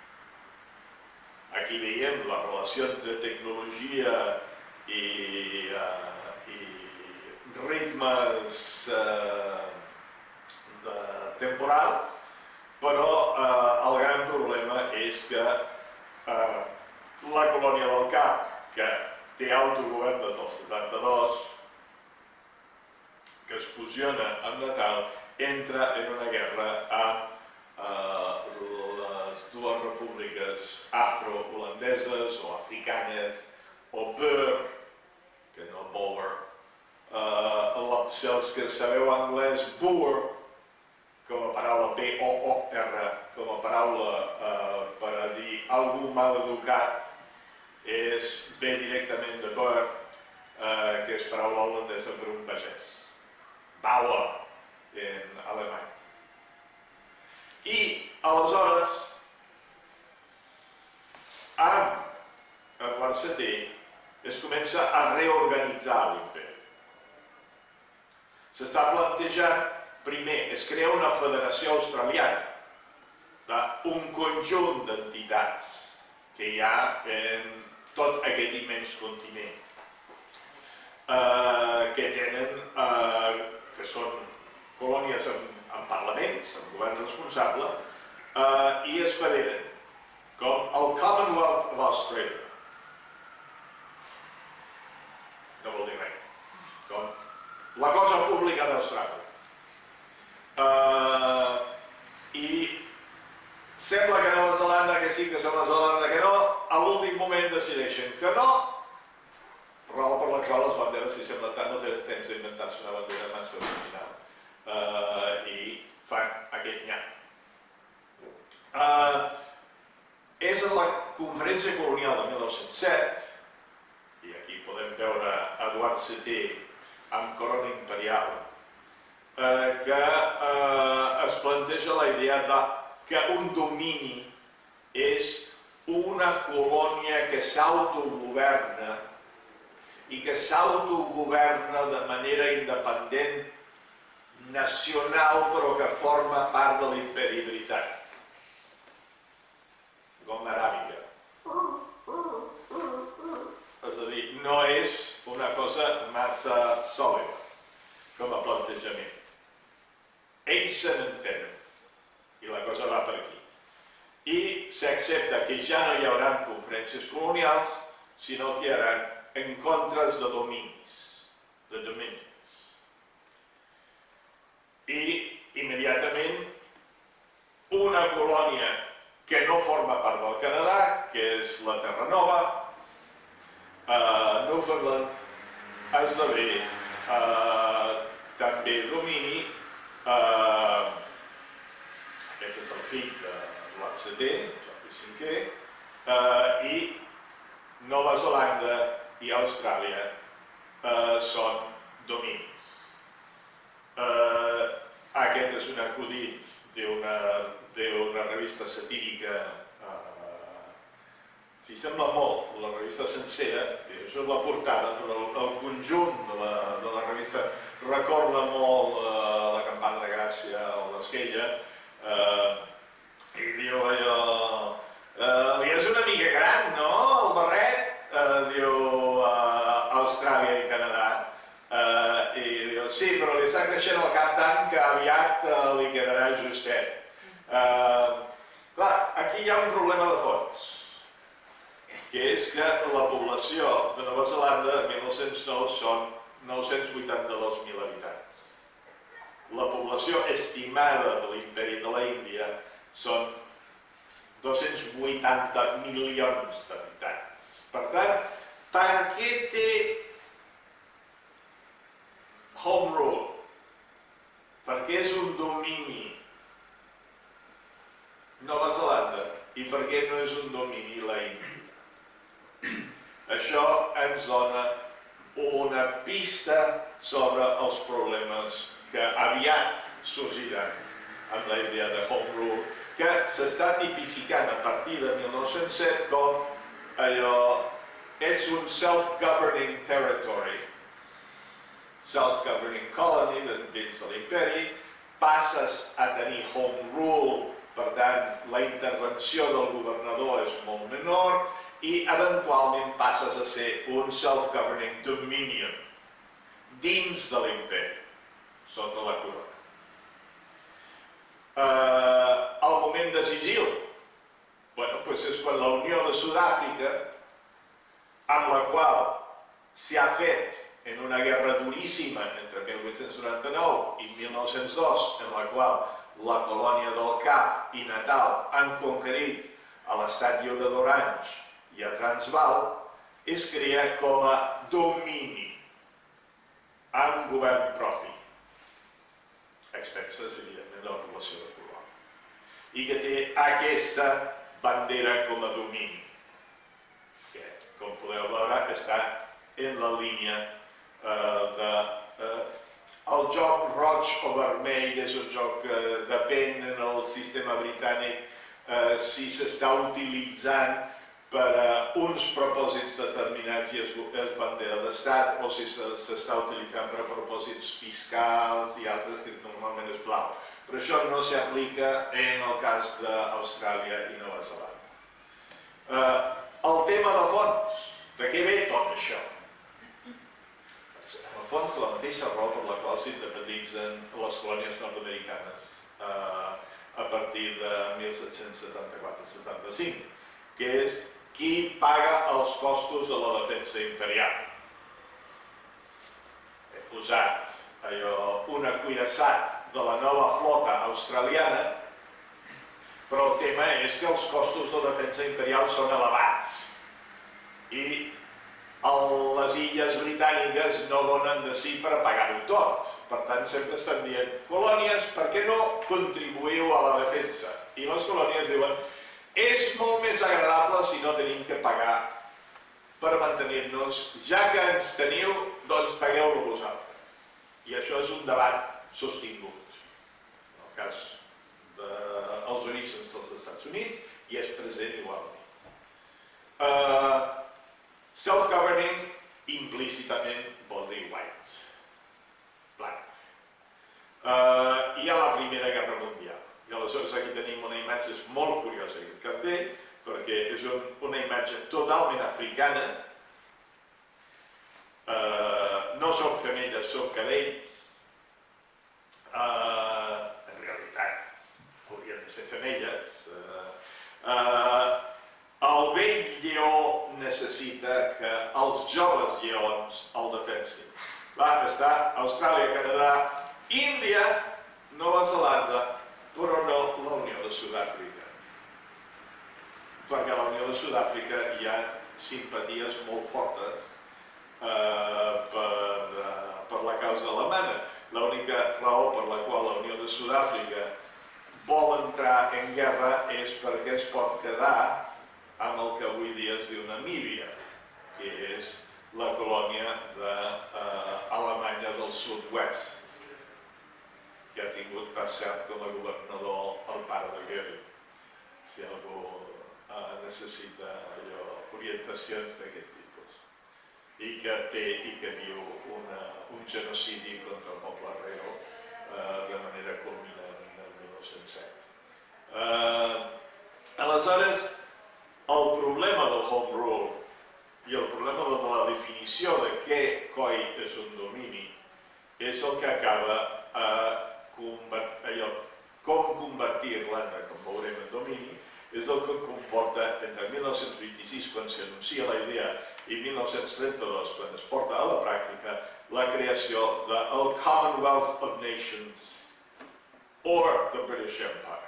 [SPEAKER 3] Aquí veiem la relació entre tecnologia i, uh, i ritmes uh, de, temporals, però uh, el gran problema és que uh, la colònia del Cap, que té autogovern des del setanta-dos, que es fusiona amb Natal, entra en una guerra amb uh, les dues repúbliques afro-holandeses o africanes, o Boer, que no Boer. Uh, si els que sabeu anglès, Boer, com a paraula B O O R, com a paraula uh, per a dir algú mal educat, és ve directament de Boer, uh, que és paraula holandesa per un pagès. Bauer, en alemany. I, aleshores, amb Eduard setè es comença a reorganitzar l'imperi. S'està plantejant, primer, es crea una federació australiana d'un conjunt d'entitats que hi ha en tot aquest immens continent, eh, que tenen, eh, que són colònies amb, amb parlaments, amb govern responsable, eh, i es federen, com el Commonwealth of Australia. No vol dir res. Com la cosa pública d'Austràlia. Uh, I sembla que Nova Zelanda que sí, que Nova Zelanda que no, a l'últim moment decideixen que no, raó per la qual les banderes, si sembla tant, no tenen temps d'inventar-se una bandera massa original. Uh, I fan aquest nyap. Uh, és en la conferència colonial de mil nou-cents set, i aquí podem veure Eduard setè amb corona imperial, eh, que eh, es planteja la idea de que un domini és una colònia que s'autogoverna i que s'autogoverna de manera independent, nacional, però que forma part de l'imperi britànic. Com Aràbiga. És a dir, no és una cosa massa sòlida com a plantejament. Ells se n'entenen i la cosa va per aquí. I s'accepta que ja no hi haurà conferències colonials, sinó que hi haurà encontres de dominis, de dominis. I immediatament una colònia que no forma part del Canadà, que és la Terra Nova, Uh, Newfoundland esdevé uh, també domini. Uh, aquest és el fill d'Eduard setè, Jordi cinquè, uh, i Nova Zelanda i Austràlia uh, són dominis. Uh, aquest és un acudit d'una revista satírica. Si sembla molt, la revista sencera, que això és la portada, però el, el conjunt de la, de la revista recorda molt eh, la Campana de Gràcia o l'Esquella, eh, i diu allò, eh, li és una mica gran, no?, el barret? Eh, diu eh, Austràlia i Canadà, eh, i diu, sí, però li està creixent el cap tant que aviat eh, li quedarà justet. Eh, clar, aquí hi ha un problema de fons, que és que la població de Nova Zelanda en mil nou-cents nou són nou-cents vuitanta-dos mil habitants. La població estimada de l'imperi de l'Índia són dos-cents vuitanta milions d'habitants. Per tant, per què té home rule? Per què és un domini Nova Zelanda i per què no és un domini l'Índia? ens dona una pista sobre els problemes que aviat sorgiran amb la idea de Home Rule, que s'està tipificant a partir de mil nou-cents set com allò, ets un self-governing territory, self-governing colony dins de l'imperi, passes a tenir Home Rule, per tant, la intervenció del governador és molt menor i eventualment passes a ser un self-governing dominion dins de l'imperi, sota la corona. Eh, el moment decisiu, bueno, doncs és quan la Unió de Sud-àfrica, amb la qual s'hi ha fet en una guerra duríssima entre mil vuit-cents noranta-nou i mil nou-cents dos, en la qual la colònia del Cap i Natal han conquerit a l'estat lliure d'Orange i a Transvaal, es crea com a domini amb govern propi, a expenses, evidentment, de la població de colònia, i que té aquesta bandera com a domini, que, com podeu veure, està en la línia eh, de... Eh, el joc roig o vermell és un joc que depèn en el sistema britànic eh, si s'està utilitzant per a uns propòsits determinats i és, és bandera d'estat o si s'està utilitzant per a propòsits fiscals i altres que normalment és blau. Però això no s'aplica en el cas d'Austràlia i Nova Zelanda. Eh, el tema de fons, de què ve tot això? En el fons, la mateixa raó per la qual s'independitzen les colònies nord-americanes eh, a partir de mil set-cents setanta-quatre setanta-cinc, que és qui paga els costos de la defensa imperial. He posat allò, un acuirassat de la nova flota australiana, però el tema és que els costos de defensa imperial són elevats i les illes britàniques no donen de si per pagar-ho tot. Per tant, sempre estan dient, colònies, per què no contribuïu a la defensa? I les colònies diuen, és molt més agradable si no tenim que pagar per mantenir-nos, ja que ens teniu, doncs pagueu-lo vosaltres. I això és un debat sostingut. En el cas dels orígens dels Estats Units, i és present igualment. Self-governing implícitament vol dir white, blanc. Hi ha la Primera Guerra Mundial. I aleshores aquí tenim una imatge molt curiosa aquest cartell, perquè és una imatge totalment africana. No són femelles, són cadells. En realitat haurien de ser femelles. El vell lleó necessita que els joves lleons el defensin. Va estar Austràlia, Canadà, Índia, Nova Zelanda, però no la Unió de Sud-àfrica. Perquè a la Unió de Sud-àfrica hi ha simpaties molt fortes per la causa alemanya. L'única raó per la qual la Unió de Sud-àfrica vol entrar en guerra és perquè es pot quedar amb el que avui dia es diu Namíbia, que és la colònia d'Alemanya del sud-oest, que ha tingut, per cert, com a governador el pare de Goering, si algú necessita orientacions d'aquest tipus, i que té i que viu un genocidi contra el poble arreu de manera culminant en mil nou-cents set. Aleshores, el problema del Home Rule i el problema de la definició de què coi és un domini és el que acaba a com convertir Irlanda, com veurem, en domini, és el que comporta entre mil nou-cents vint-i-sis, quan s'anuncia la idea, i mil nou-cents trenta-dos, quan es porta a la pràctica, la creació del Commonwealth of Nations or the British Empire.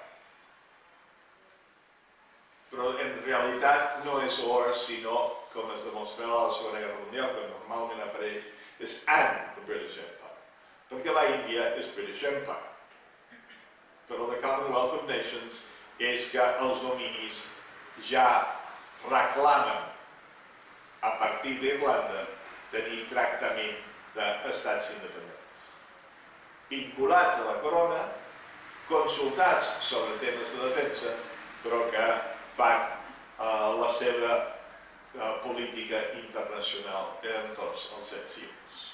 [SPEAKER 3] Però en realitat no és or, sinó, com es demostrarà a la Segona Guerra Mundial, que normalment apareix, és and the British Empire. Perquè la Índia és British Empire. Però the Commonwealth of Nations és que els dominis ja reclamen a partir d'Irlanda, tenir tractament d'estats independents. Vinculats a la corona, consultats sobre temes de defensa, però que fan la seva política internacional en tots els set sigles.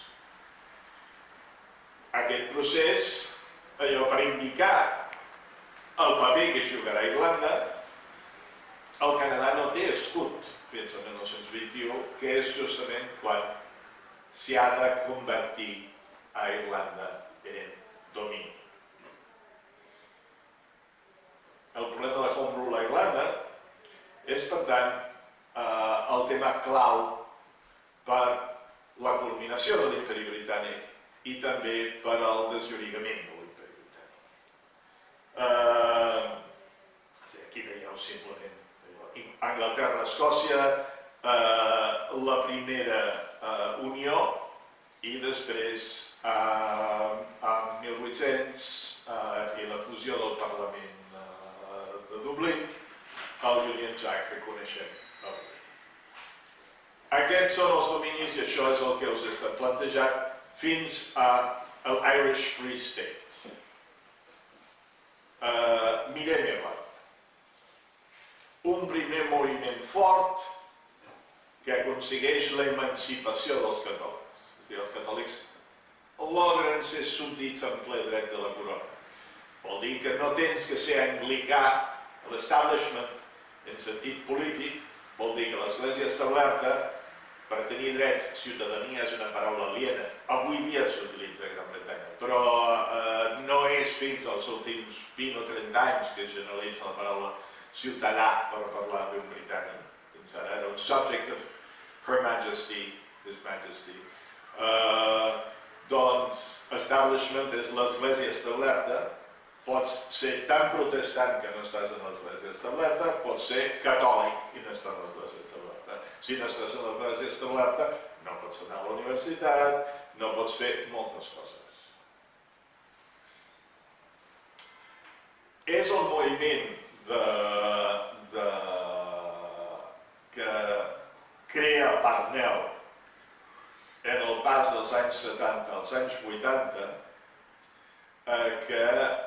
[SPEAKER 3] Aquest procés, allò per indicar el paper que jugarà Irlanda, el Canadà no té escut fins al mil nou-cents vint-i-u, que és justament quan s'hi ha de convertir a Irlanda en domini. El problema de Home Rule a Irlanda és, per tant, el tema clau per la culminació de l'Imperi Britànic i també per al deslliurament de l'Imperi Britànic. Aquí veieu simplement Anglaterra, Escòcia, la primera unió i després, en mil vuit-cents, i la fusió del Parlament de Dublín, el Union Jack que coneixem avui. Aquests són els dominis i això és el que us he estat plantejant fins a l'Irish Free State. Mirem Irlanda. Un primer moviment fort que aconsegueix l'emancipació dels catòlics. És a dir, els catòlics logren ser súbdits en ple dret de la corona. Vol dir que no tens que ser anglicà a l'establishment en sentit polític, vol dir que l'Església establerta, per tenir drets, ciutadania és una paraula aliena. Avui dia s'utilitza a Gran Bretanya, però no és fins als últims vint o trenta anys que es generalitza la paraula ciutadà per parlar d'un britànic. Fins ara era un subject of Her Majesty, His Majesty. Doncs, establishment és l'Església establerta. Pots ser tan protestant que no estàs en l'Església establerta, pots ser catòlic i no estàs en l'Església establerta. Si no estàs en l'Església establerta, no pots anar a la universitat, no pots fer moltes coses. És el moviment que crea Parnell en el pas dels anys setanta als anys vuitanta, que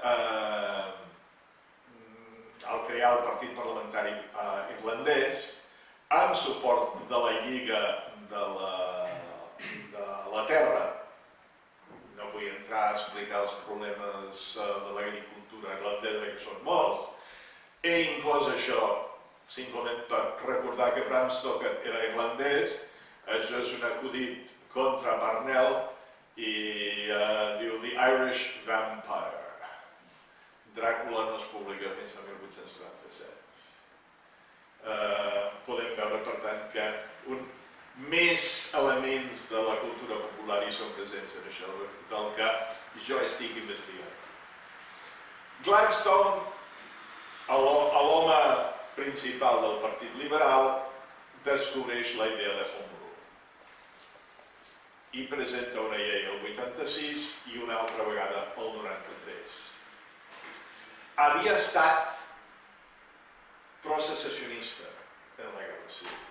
[SPEAKER 3] al crear el Partit Parlamentari Irlandès, amb suport de la Lliga de la Terra, no vull entrar a explicar els problemes de l'agricultura irlandesa, que són molts, he inclòs això simplement per recordar que Bram Stoker era irlandès. Això és un acudit contra Parnell i diu The Irish Vampire. Dràcula no es publica fins a mil vuit-cents noranta-set. Podem veure, per tant, que més elements de la cultura popular hi són presents en això, del que jo estic investigant. Gladstone, l'home principal del Partit Liberal, descobreix la idea de Home Rule i presenta una llei el vuitanta-sis i una altra vegada el noranta-tres. Havia estat prosecessionista en la Guerra Civil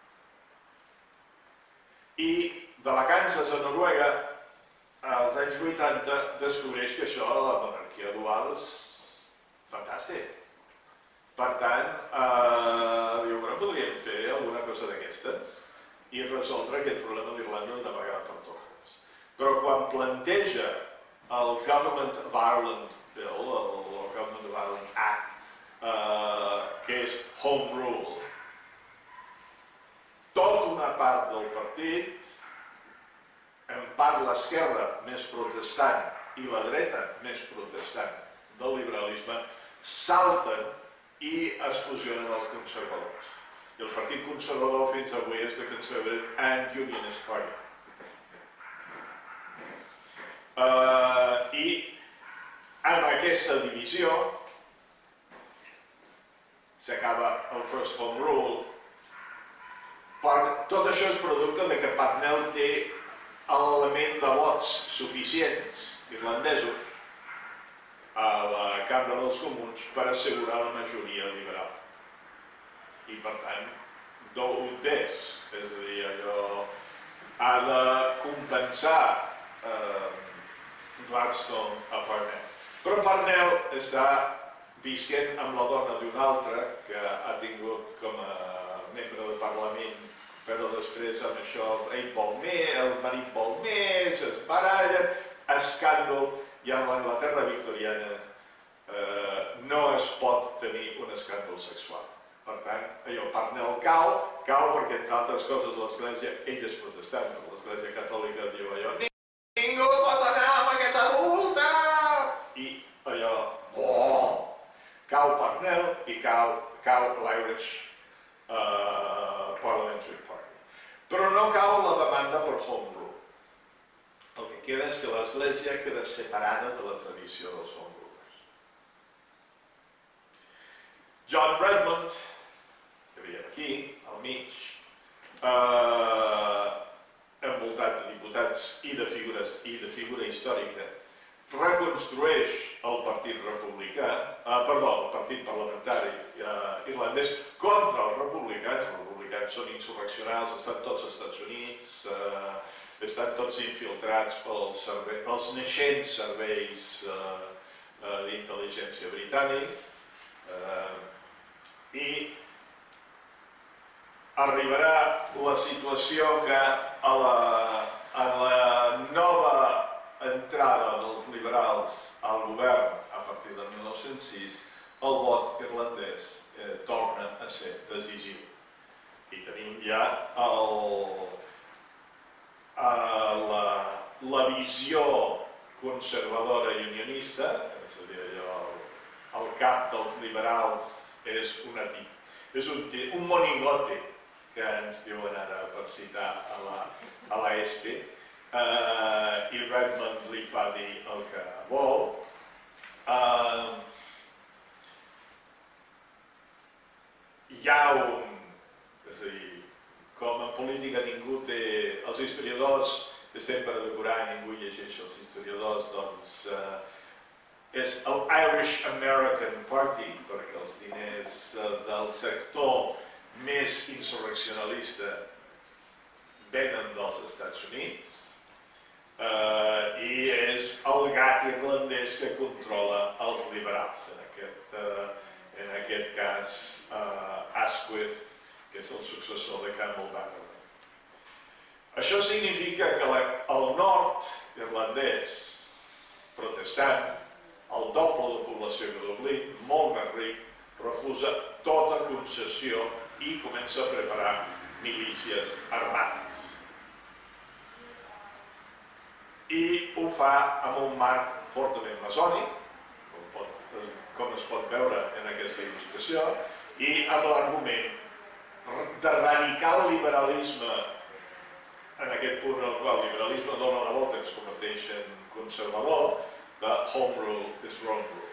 [SPEAKER 3] i de vacances a Noruega, als anys vuitanta, descobreix que això de la monarquia dual és fantàstic. Per tant, diu, bueno, podríem fer alguna cosa d'aquestes i resoldre aquest problema d'Irlanda d'una vegada per totes. Però quan planteja el Government of Ireland Bill, el Government of Ireland Act, que és Home Rule, tota una part del partit, en part l'esquerra més protestant i la dreta més protestant del liberalisme, salten i es fusionen els conservadors. I el Partit Conservador fins avui és The Conservative and Unionist Party. I amb aquesta divisió s'acaba el First Home Rule. Tot això és producte de que Parnell té l'element de vots suficients irlandesos a la Cambra dels Comuns per assegurar la majoria liberal. I per tant, do un des és a dir, allò ha de compensar eh, Gladstone a Parnell. Però Parnell està visquent amb la dona d'un altre que ha tingut com a membre del Parlament, però després amb això ell vol més, el marit vol més, es barallen, escàndol, i en l'Anglaterra victoriana eh, no es pot tenir un escàndol sexual. Per tant, allò, Parnell cau, cau perquè, entre altres coses, l'Església, ell és protestant, però l'Església catòlica diu allò, ningú pot anar amb aquest adulta! I allò, oh! Cau Parnell i cau, cau l'Irish uh, Parliamentary Party. Però no cau la demanda per Home Rule. El que queda és que l'Església queda separada de la tradició dels Home Rulers. John Redmond, que veiem aquí, al mig, eh, envoltat de diputats i de figures i de figura històrica, reconstrueix el partit republicà, eh, perdó, el partit parlamentari eh, irlandès contra els republicans. Els republicans són insurreccionals, estan tots als Estats Units, eh, estan tots infiltrats pels, serveis, pels naixents serveis eh, eh, d'intel·ligència britànics, eh, i arribarà la situació que a la, a la nova entrada dels liberals al govern a partir del mil nou-cents sis, el vot irlandès eh, torna a ser decisiu. I tenim ja el, eh, la, la visió conservadora i unionista, és a dir, allò, el, el cap dels liberals és, una, és un, un monigote que ens diuen ara per citar a la, a la ESPE, Uh, i Redmond li fa dir el que vol. Uh, hi ha un... És a dir, com en política ningú té... Els historiadors estem per a decorar i ningú llegeix els historiadors, doncs uh, és el Irish American Party, perquè els diners uh, del sector més insurreccionalista venen dels Estats Units. Uh, i és el gat irlandès que controla els liberals, en aquest, uh, en aquest cas uh, Asquith, que és el successor de Campbell Bannerman. Això significa que la, el nord irlandès protestant, el doble de població que Dublín, molt més ric, refusa tota concessió i comença a preparar milícies armades. I ho fa amb un marc fortament masònic, com, pot, com es pot veure en aquesta il·lustració, i amb l'argument de radical liberalisme, en aquest punt en el qual el liberalisme dona la volta i es converteix en conservador, de home rule is wrong rule.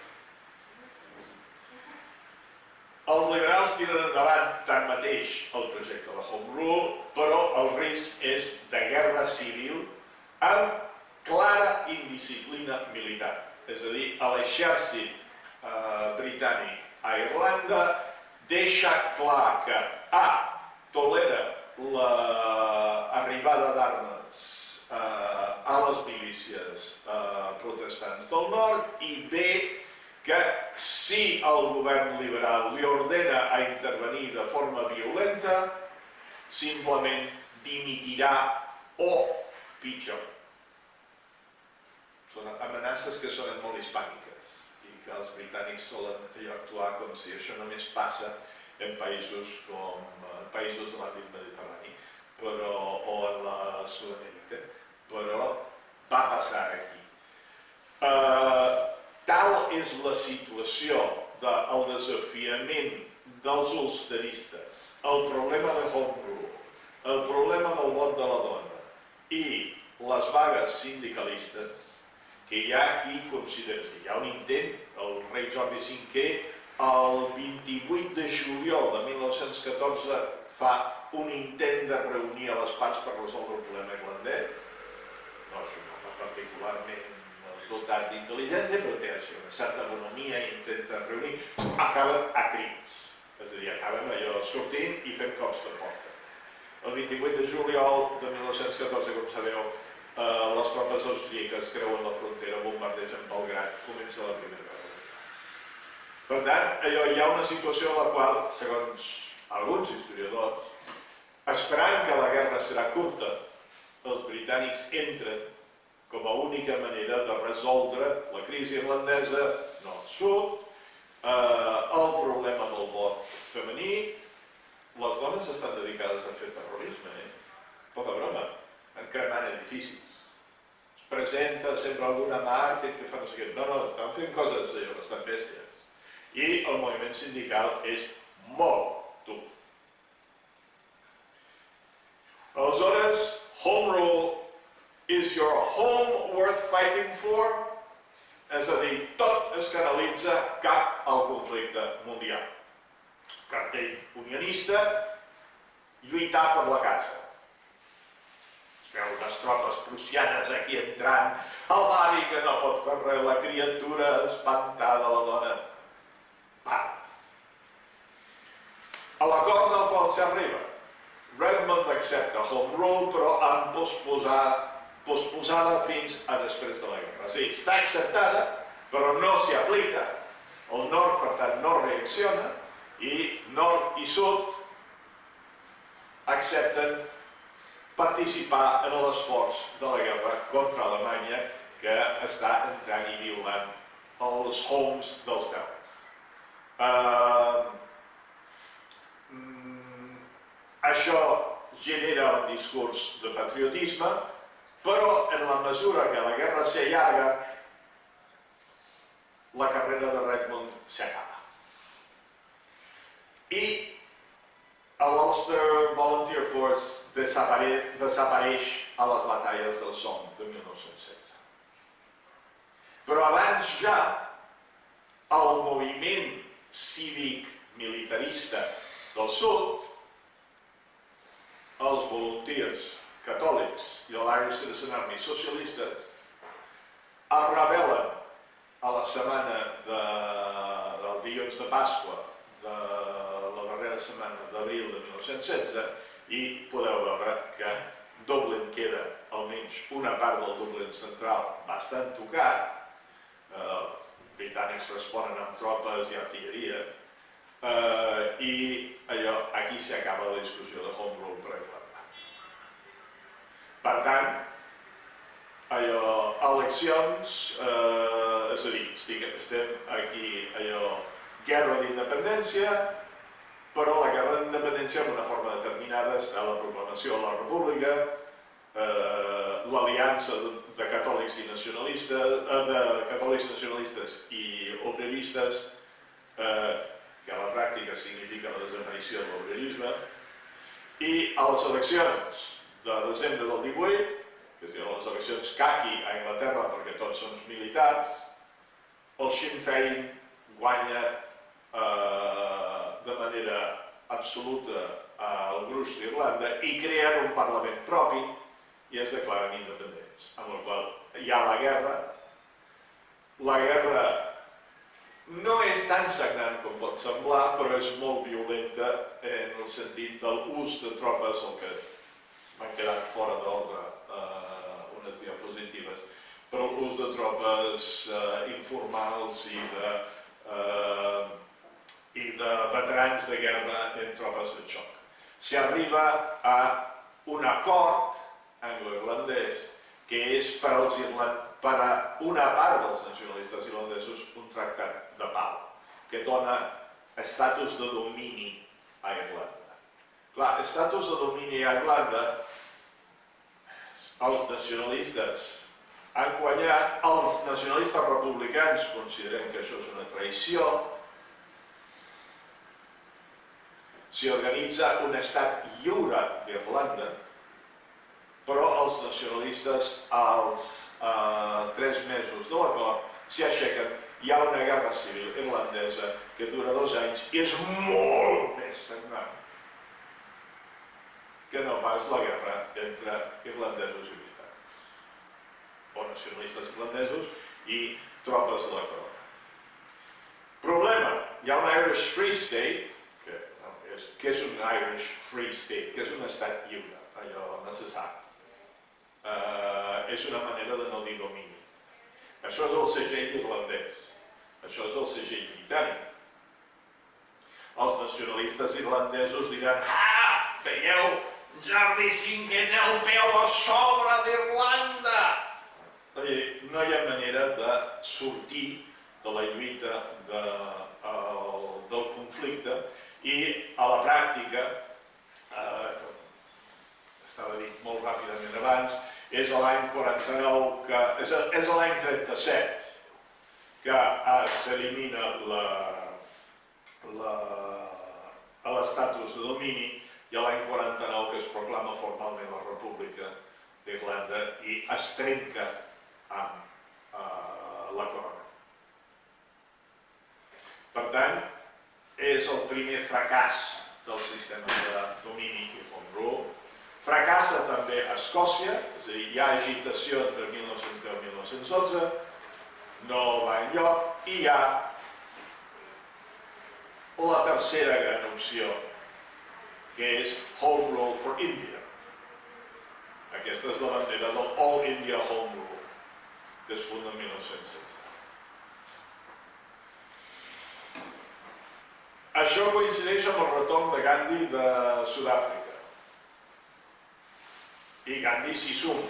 [SPEAKER 3] Els liberals tiren endavant tanmateix el projecte de home rule, però el risc és de guerra civil amb clara indisciplina militar. És a dir, l'exèrcit eh, britànic a Irlanda deixa clar que A. tolera l'arribada d'armes eh, a les milícies eh, protestants del nord, i B. que si el govern liberal li ordena a intervenir de forma violenta, simplement dimitirà o, pitjor, són amenaces que són molt hispàniques i que els britànics solen actuar com si això només passa en països com en països de l'àmbit mediterrani, però, o en la Sud-amèrica, però va passar aquí. Uh, tal és la situació del desafiament dels ulsteristes, el problema de home rule, el problema del vot de la dona i les vagues sindicalistes, que hi ha qui considera que hi ha un intent, el rei Jordi cinquè, el vint-i-vuit de juliol de mil nou-cents catorze fa un intent de reunir a les parts per resoldre el problema irlandès. No és un home particularment dotat d'intel·ligència, però té això, una certa economia i intenta reunir, acaben a crits. És a dir, acaben allò sortint i fent cops de porta. El vint-i-vuit de juliol de mil nou-cents catorze, com sabeu, les tropes austríaques creuen la frontera, bombardegen Belgrad, comença la Primera Guerra Mundial. Per tant, hi ha una situació en la qual, segons alguns historiadors, esperant que la guerra serà curta, els britànics entren com a única manera de resoldre la crisi irlandesa nord-sud, el problema del vot femení. Les dones estan dedicades a fer terrorisme, eh? Poca broma, en cremant edificis. Es presenta sempre alguna màrtir que fa no sé què. No, no, estan fent coses allò, estan bèsties. I el moviment sindical és molt dur. Aleshores, home rule is your home worth fighting for? És a dir, tot es canalitza cap al conflicte mundial. Cartell unionista, lluitar per la casa. Es veu unes tropes prussianes aquí entrant, el avi que no pot fer res, la criatura espantada, la dona... Pares. A l'acord del qual s'arriba, Redmond accepta home rule, però han posposada fins a després de la guerra. Sí, està acceptada, però no s'hi aplica. El nord, per tant, no reacciona, i nord i sud accepten participar en l'esforç de la guerra contra Alemanya, que està entrant i violant els homes dels belgues. Uh, mm, això genera un discurs de patriotisme, però en la mesura que la guerra s'allarga, la carrera de Redmond s'acaba. I l'Ulster Volunteer Force desapareix a les batalles del Somme de mil nou-cents setze. Però abans ja el moviment cívic militarista del sud, els volunteers catòlics i l'Irish Citizen Army socialistes, es rebel·len a la setmana del dilluns de Pasqua de la darrera setmana d'abril de mil nou-cents setze i podeu veure que Dublin queda, almenys una part del Dublin central, bastant tocat. Els britànics responen amb tropes i artilleria i allò, aquí s'acaba la discussió de home rule per Irlanda. Per tant, allò, eleccions, és a dir, estem aquí, allò, guerra d'independència, però la guerra d'independència en una forma determinada està la proclamació de la república, l'aliança de catòlics i nacionalistes, de catòlics nacionalistes i obreristes, que a la pràctica significa la desaparició de l'obrerisme, i a les eleccions de desembre del divuit, que es diuen les eleccions caqui a Anglaterra perquè tots són militars, el Sinn Féin guanya de manera absoluta al gruix d'Irlanda i creen un parlament propi i es declaren independents, amb la qual hi ha la guerra. La guerra no és tan sagnant com pot semblar, però és molt violenta en el sentit de l'ús de tropes, el que m'han quedat fora d'ordre unes diapositives, però l'ús de tropes informals i de i de veterans de guerra en tropes de xoc. S'arriba a un acord anglo-irlandès que és per a una part dels nacionalistes irlandesos un tractat de pau que dona estatus de domini a Irlanda. Clar, estatus de domini a Irlanda, els nacionalistes han guanyat, els nacionalistes republicans consideren que això és una traïció. S'hi organitza un estat lliure d'Irlanda, però els nacionalistes, als tres mesos de l'acord, s'hi aixequen. Hi ha una guerra civil irlandesa que dura dos anys i és molt més sagnant que no pas la guerra entre irlandesos i britànics, o nacionalistes irlandesos i tropes de la corona. Problema, hi ha un Irish Free State. Què és un Irish free state, que és un estat lliure, allò no se sap. Uh, és una manera de no dir domini. Això és el segell irlandès, això és el segell britànic. Els nacionalistes irlandesos diran: ah, veieu, Jordi cinquè té el peu a sobre d'Irlanda. No hi ha manera de sortir de la lluita de, el, del conflicte i a la pràctica, eh, com estava dit molt ràpidament abans, és l'any quaranta-nou, que, és, és l'any trenta-set que s'elimina l'estatus de domini i a l'any quaranta-nou que es proclama formalment la República d'Irlanda i es trenca amb eh, la corona. Per tant, és el primer fracàs del sistema de domini i home rule. Fracassa també a Escòcia, és a dir, hi ha agitació entre mil nou-cents deu i mil nou-cents dotze, no va enlloc, i hi ha la tercera gran opció, que és Home Rule for India. Aquesta és la bandera del All India Home Rule, que es funda en mil nou-cents setze. Això coincideix amb el retorn de Gandhi de Sud-àfrica. I Gandhi s'hi suma.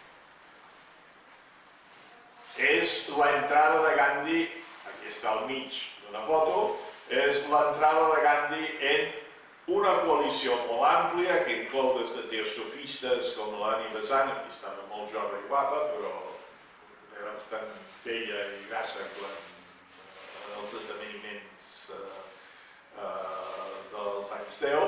[SPEAKER 3] És l'entrada de Gandhi, aquí està al mig d'una foto, és l'entrada de Gandhi en una coalició molt àmplia que inclou des de teosofistes com l'Annie Besant, que estava molt jove i guapa, però era bastant vella i grassa quan els esdeveniments dels anys deu,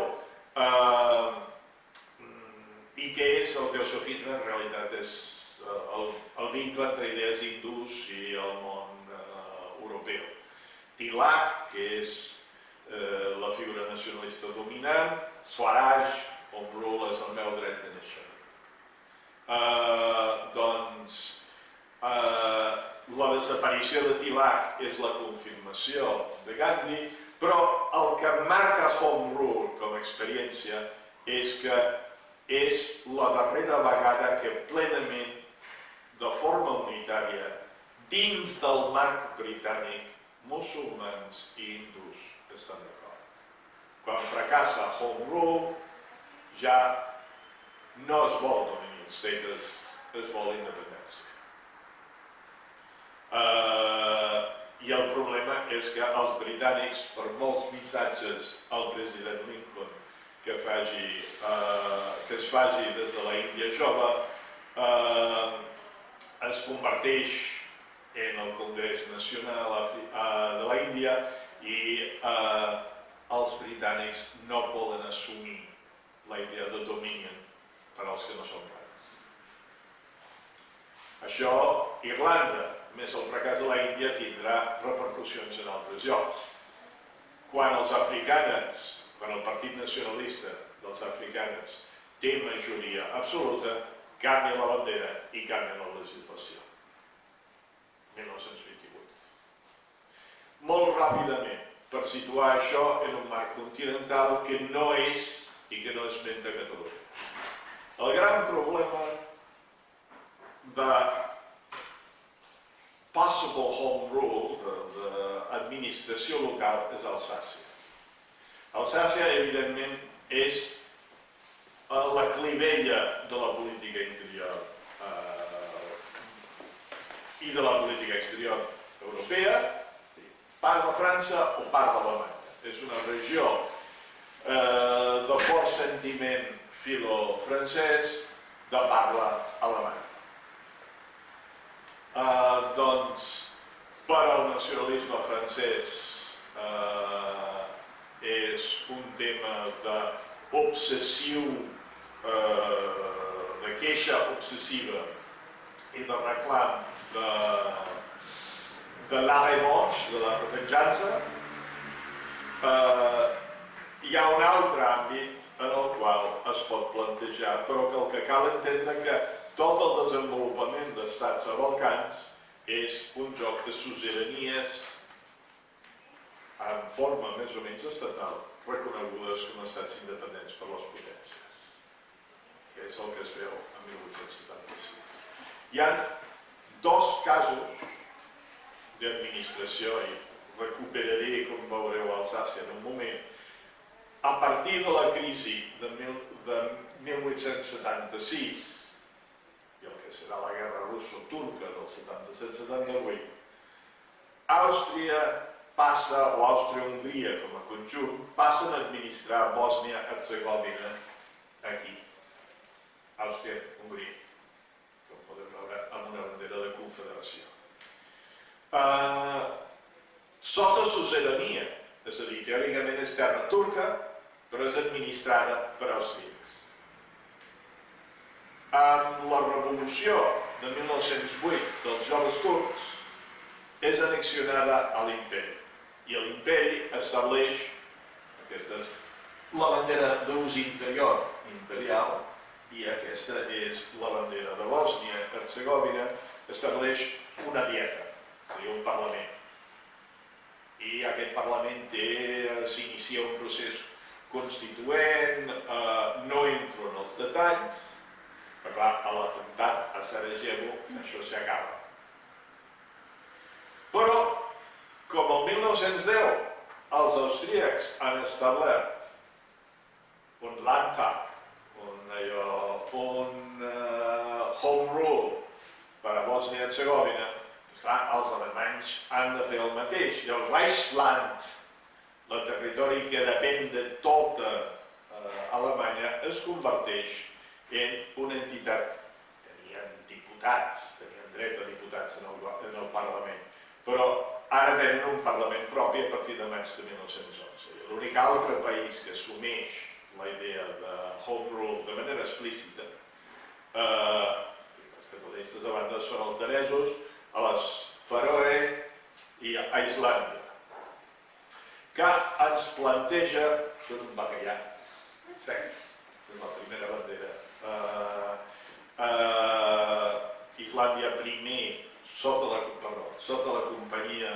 [SPEAKER 3] i què és el teosofisme? En realitat és el vincle entre idees hindús i el món europeu. Tilak, que és la figura nacionalista dominant, Swaraj, Home Rule és el meu dret de naixement. Doncs la desaparició de Tilak és la confirmació de Gandhi, però el que marca Home Rule com a experiència és que és la darrera vegada que plenament, de forma unitària, dins del marc britànic, musulmans i hindús estan d'acord. Quan fracassa Home Rule, ja no es vol dominion state, es vol independència. I el problema és que els britànics, per molts missatges al president Lincoln que es faci des de la Índia jove, es converteix en el Congrés Nacional de la Índia i els britànics no poden assumir la idea de dominion per als que no són blancs. Això, Irlanda, més el fracàs de la Índia, tindrà repercussions en altres llocs. Quan els africans, quan el Partit Nacionalista dels africans té majoria absoluta, canvia la bandera i canvia la legislació. mil nou-cents vint-i-vuit. Molt ràpidament, per situar això en un marc continental que no és i que no esmenta Catalunya. El gran problema de possible home rule, d'administració local, és Alsàcia. Alsàcia, evidentment, és la clivella de la política interior i de la política exterior europea, part de França o part d'Alemanya. És una regió de fort sentiment filo-francès de parla alemanya. Doncs, per al nacionalisme francès és un tema d'obsessiu, de queixa obsessiva i de reclam de la revanche, de la revenjança. Hi ha un altre àmbit en el qual es pot plantejar, però que el que cal entendre que tot el desenvolupament d'estats a Balcans és un joc de suzeranies en forma més o menys estatal reconegudes com a estats independents per les potències, que és el que es veu en mil vuit-cents setanta-sis. Hi ha dos casos d'administració, i recuperaré, com veureu, Alsàcia en un moment. A partir de la crisi de mil vuit-cents setanta-sis i el que serà la guerra russo-turca del setanta-set setanta-vuit, Àustria passa, o Àustria-Hongria com a conjunt, passen a administrar Bòsnia-Herzegovina aquí, Àustria-Hongria, com podem veure amb una bandera de confederació. Sota suzerania, és a dir, teòricament és terra turca, però és administrada per austríacs. Amb la revolució de mil nou-cents vuit dels joves turcs és annexionada a l'imperi, i l'imperi estableix, aquesta és la bandera d'ús interior imperial, i aquesta és la bandera de Bòsnia-Herzegovina, estableix una dieta, és a dir, un parlament. I aquest parlament s'inicia un procés constituent, no entro en els detalls, però clar, a l'atemptat a Sarajevo això s'acaba. Però, com el mil nou-cents deu els austríacs han establert un Landtag, un home rule per a Bòsnia-Herzegovina, els alemanys han de fer el mateix. I el Reichsland, el territori que depèn de tota Alemanya, es converteix en una entitat. Tenien diputats, tenien dret a diputats en el Parlament, però ara tenen un Parlament propi a partir de maig de mil nou-cents onze. L'únic altre país que assumeix la idea de home rule de manera explícita, els catalanistes de banda són els danesos, a les Faroe i a Islàndia, que ens planteja, això és un bacallà sec, és la primera bandera, Islàndia primer sota la companyia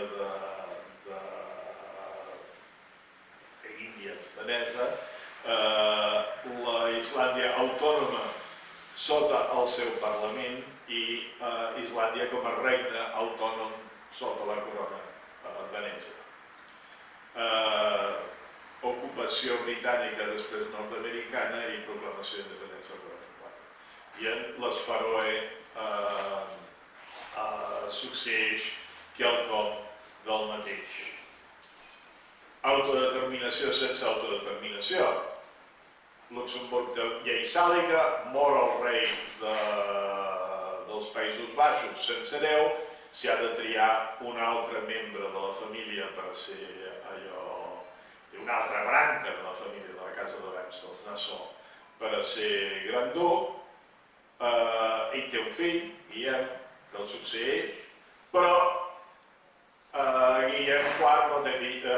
[SPEAKER 3] d'Índies danesa, la Islàndia autònoma sota el seu Parlament i Islàndia com a regne autònom sota la corona danesa. Ocupació britànica, després nord-americana i proclamació d'independència del quaranta-quatre. I en les Faroe succeeix quelcom del mateix. Autodeterminació sense autodeterminació. Luxemburg té llei sàlica, mor el rei dels Països Baixos sense hereu, s'hi ha de triar un altre membre de la família per ser allò, una altra branca de la família de la Casa d'Orange, dels Nassau, per a ser gran duc. Ell té un fill, Guillem, que el succeeix, però Guillem quart no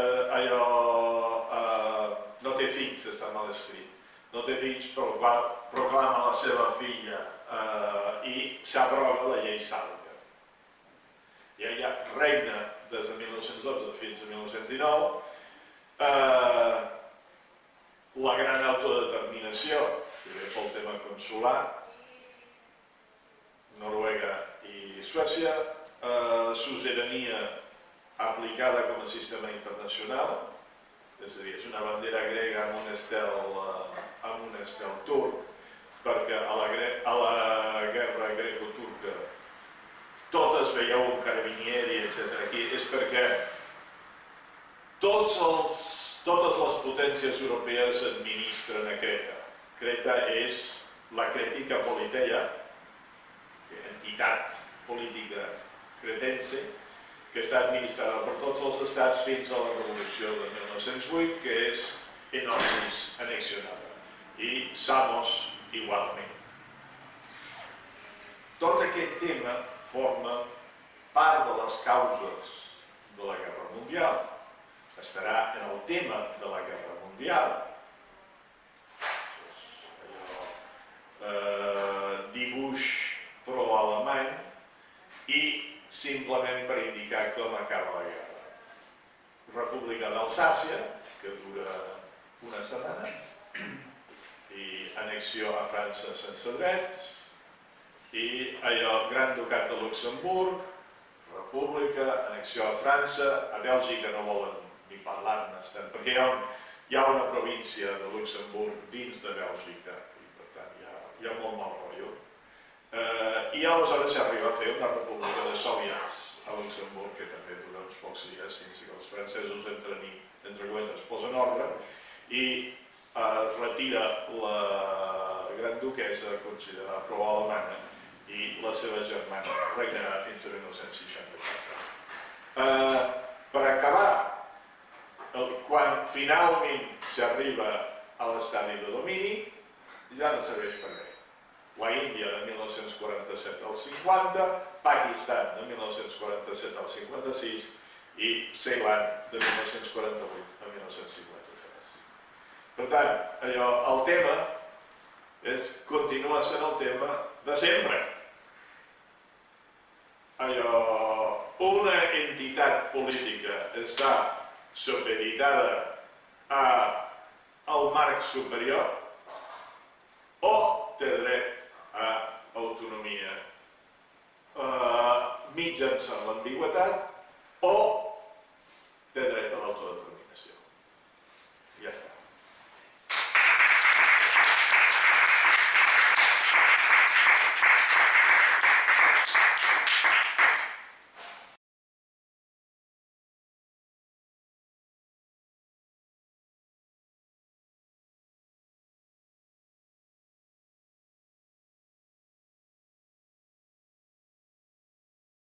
[SPEAKER 3] té fills, està mal escrit. No té fills, però proclama la seva filla i s'abroga la llei sàlica. I ella regna des de mil nou-cents dotze fins a mil nou-cents dinou, la gran autodeterminació, que ve pel tema consular, Noruega i Suècia, suzerania aplicada com a sistema internacional, és a dir, és una bandera grega amb un estel turc, perquè a la guerra greco-turca totes veieu un carabinieri, etcètera. Aquí és perquè totes les potències europees administren a Creta. Creta és la Cretica Politeia, entitat política cretense, que està administrada per tots els estats fins a la revolució de mil nou-cents vuit, que és Enosis annexionada, i Samos igualment. Tot aquest tema forma part de les causes de la Guerra Mundial. Estarà en el tema de la Guerra Mundial. Dibuix pro-alemany i simplement per indicar com acaba la guerra. República d'Alsàcia, que dura una setmana, i anexió a França sense drets, i allò, Gran Ducat de Luxemburg, república, anexió a França, a Bèlgica no volen ni parlar-ne, perquè hi ha, hi ha una província de Luxemburg dins de Bèlgica, i per tant hi ha, hi ha molt mal rotllo. Eh, I aleshores s'arriba a fer una república de soviets a Luxemburg, que també dura uns pocs dies, fins que els francesos entren i, entre cometes, posen ordre, i eh, es retira la gran duquessa, considerada pro-alemanya, i la seva germana regnarà fins a mil nou-cents seixanta-quatre. Eh, per acabar, el, quan finalment s'arriba a l'estadi de domini, ja no serveix per res. La Índia de mil nou-cents quaranta-set al cinquanta, Pakistan de mil nou-cents quaranta-set al cinquanta-sis i Ceilan de mil nou-cents quaranta-vuit a mil nou-cents cinquanta-tres. Per tant, allò, el tema és, continua sent el tema de sempre. Allò, una entitat política està supeditada al marc superior o té dret a autonomia eh, mitjançant l'ambigüitat o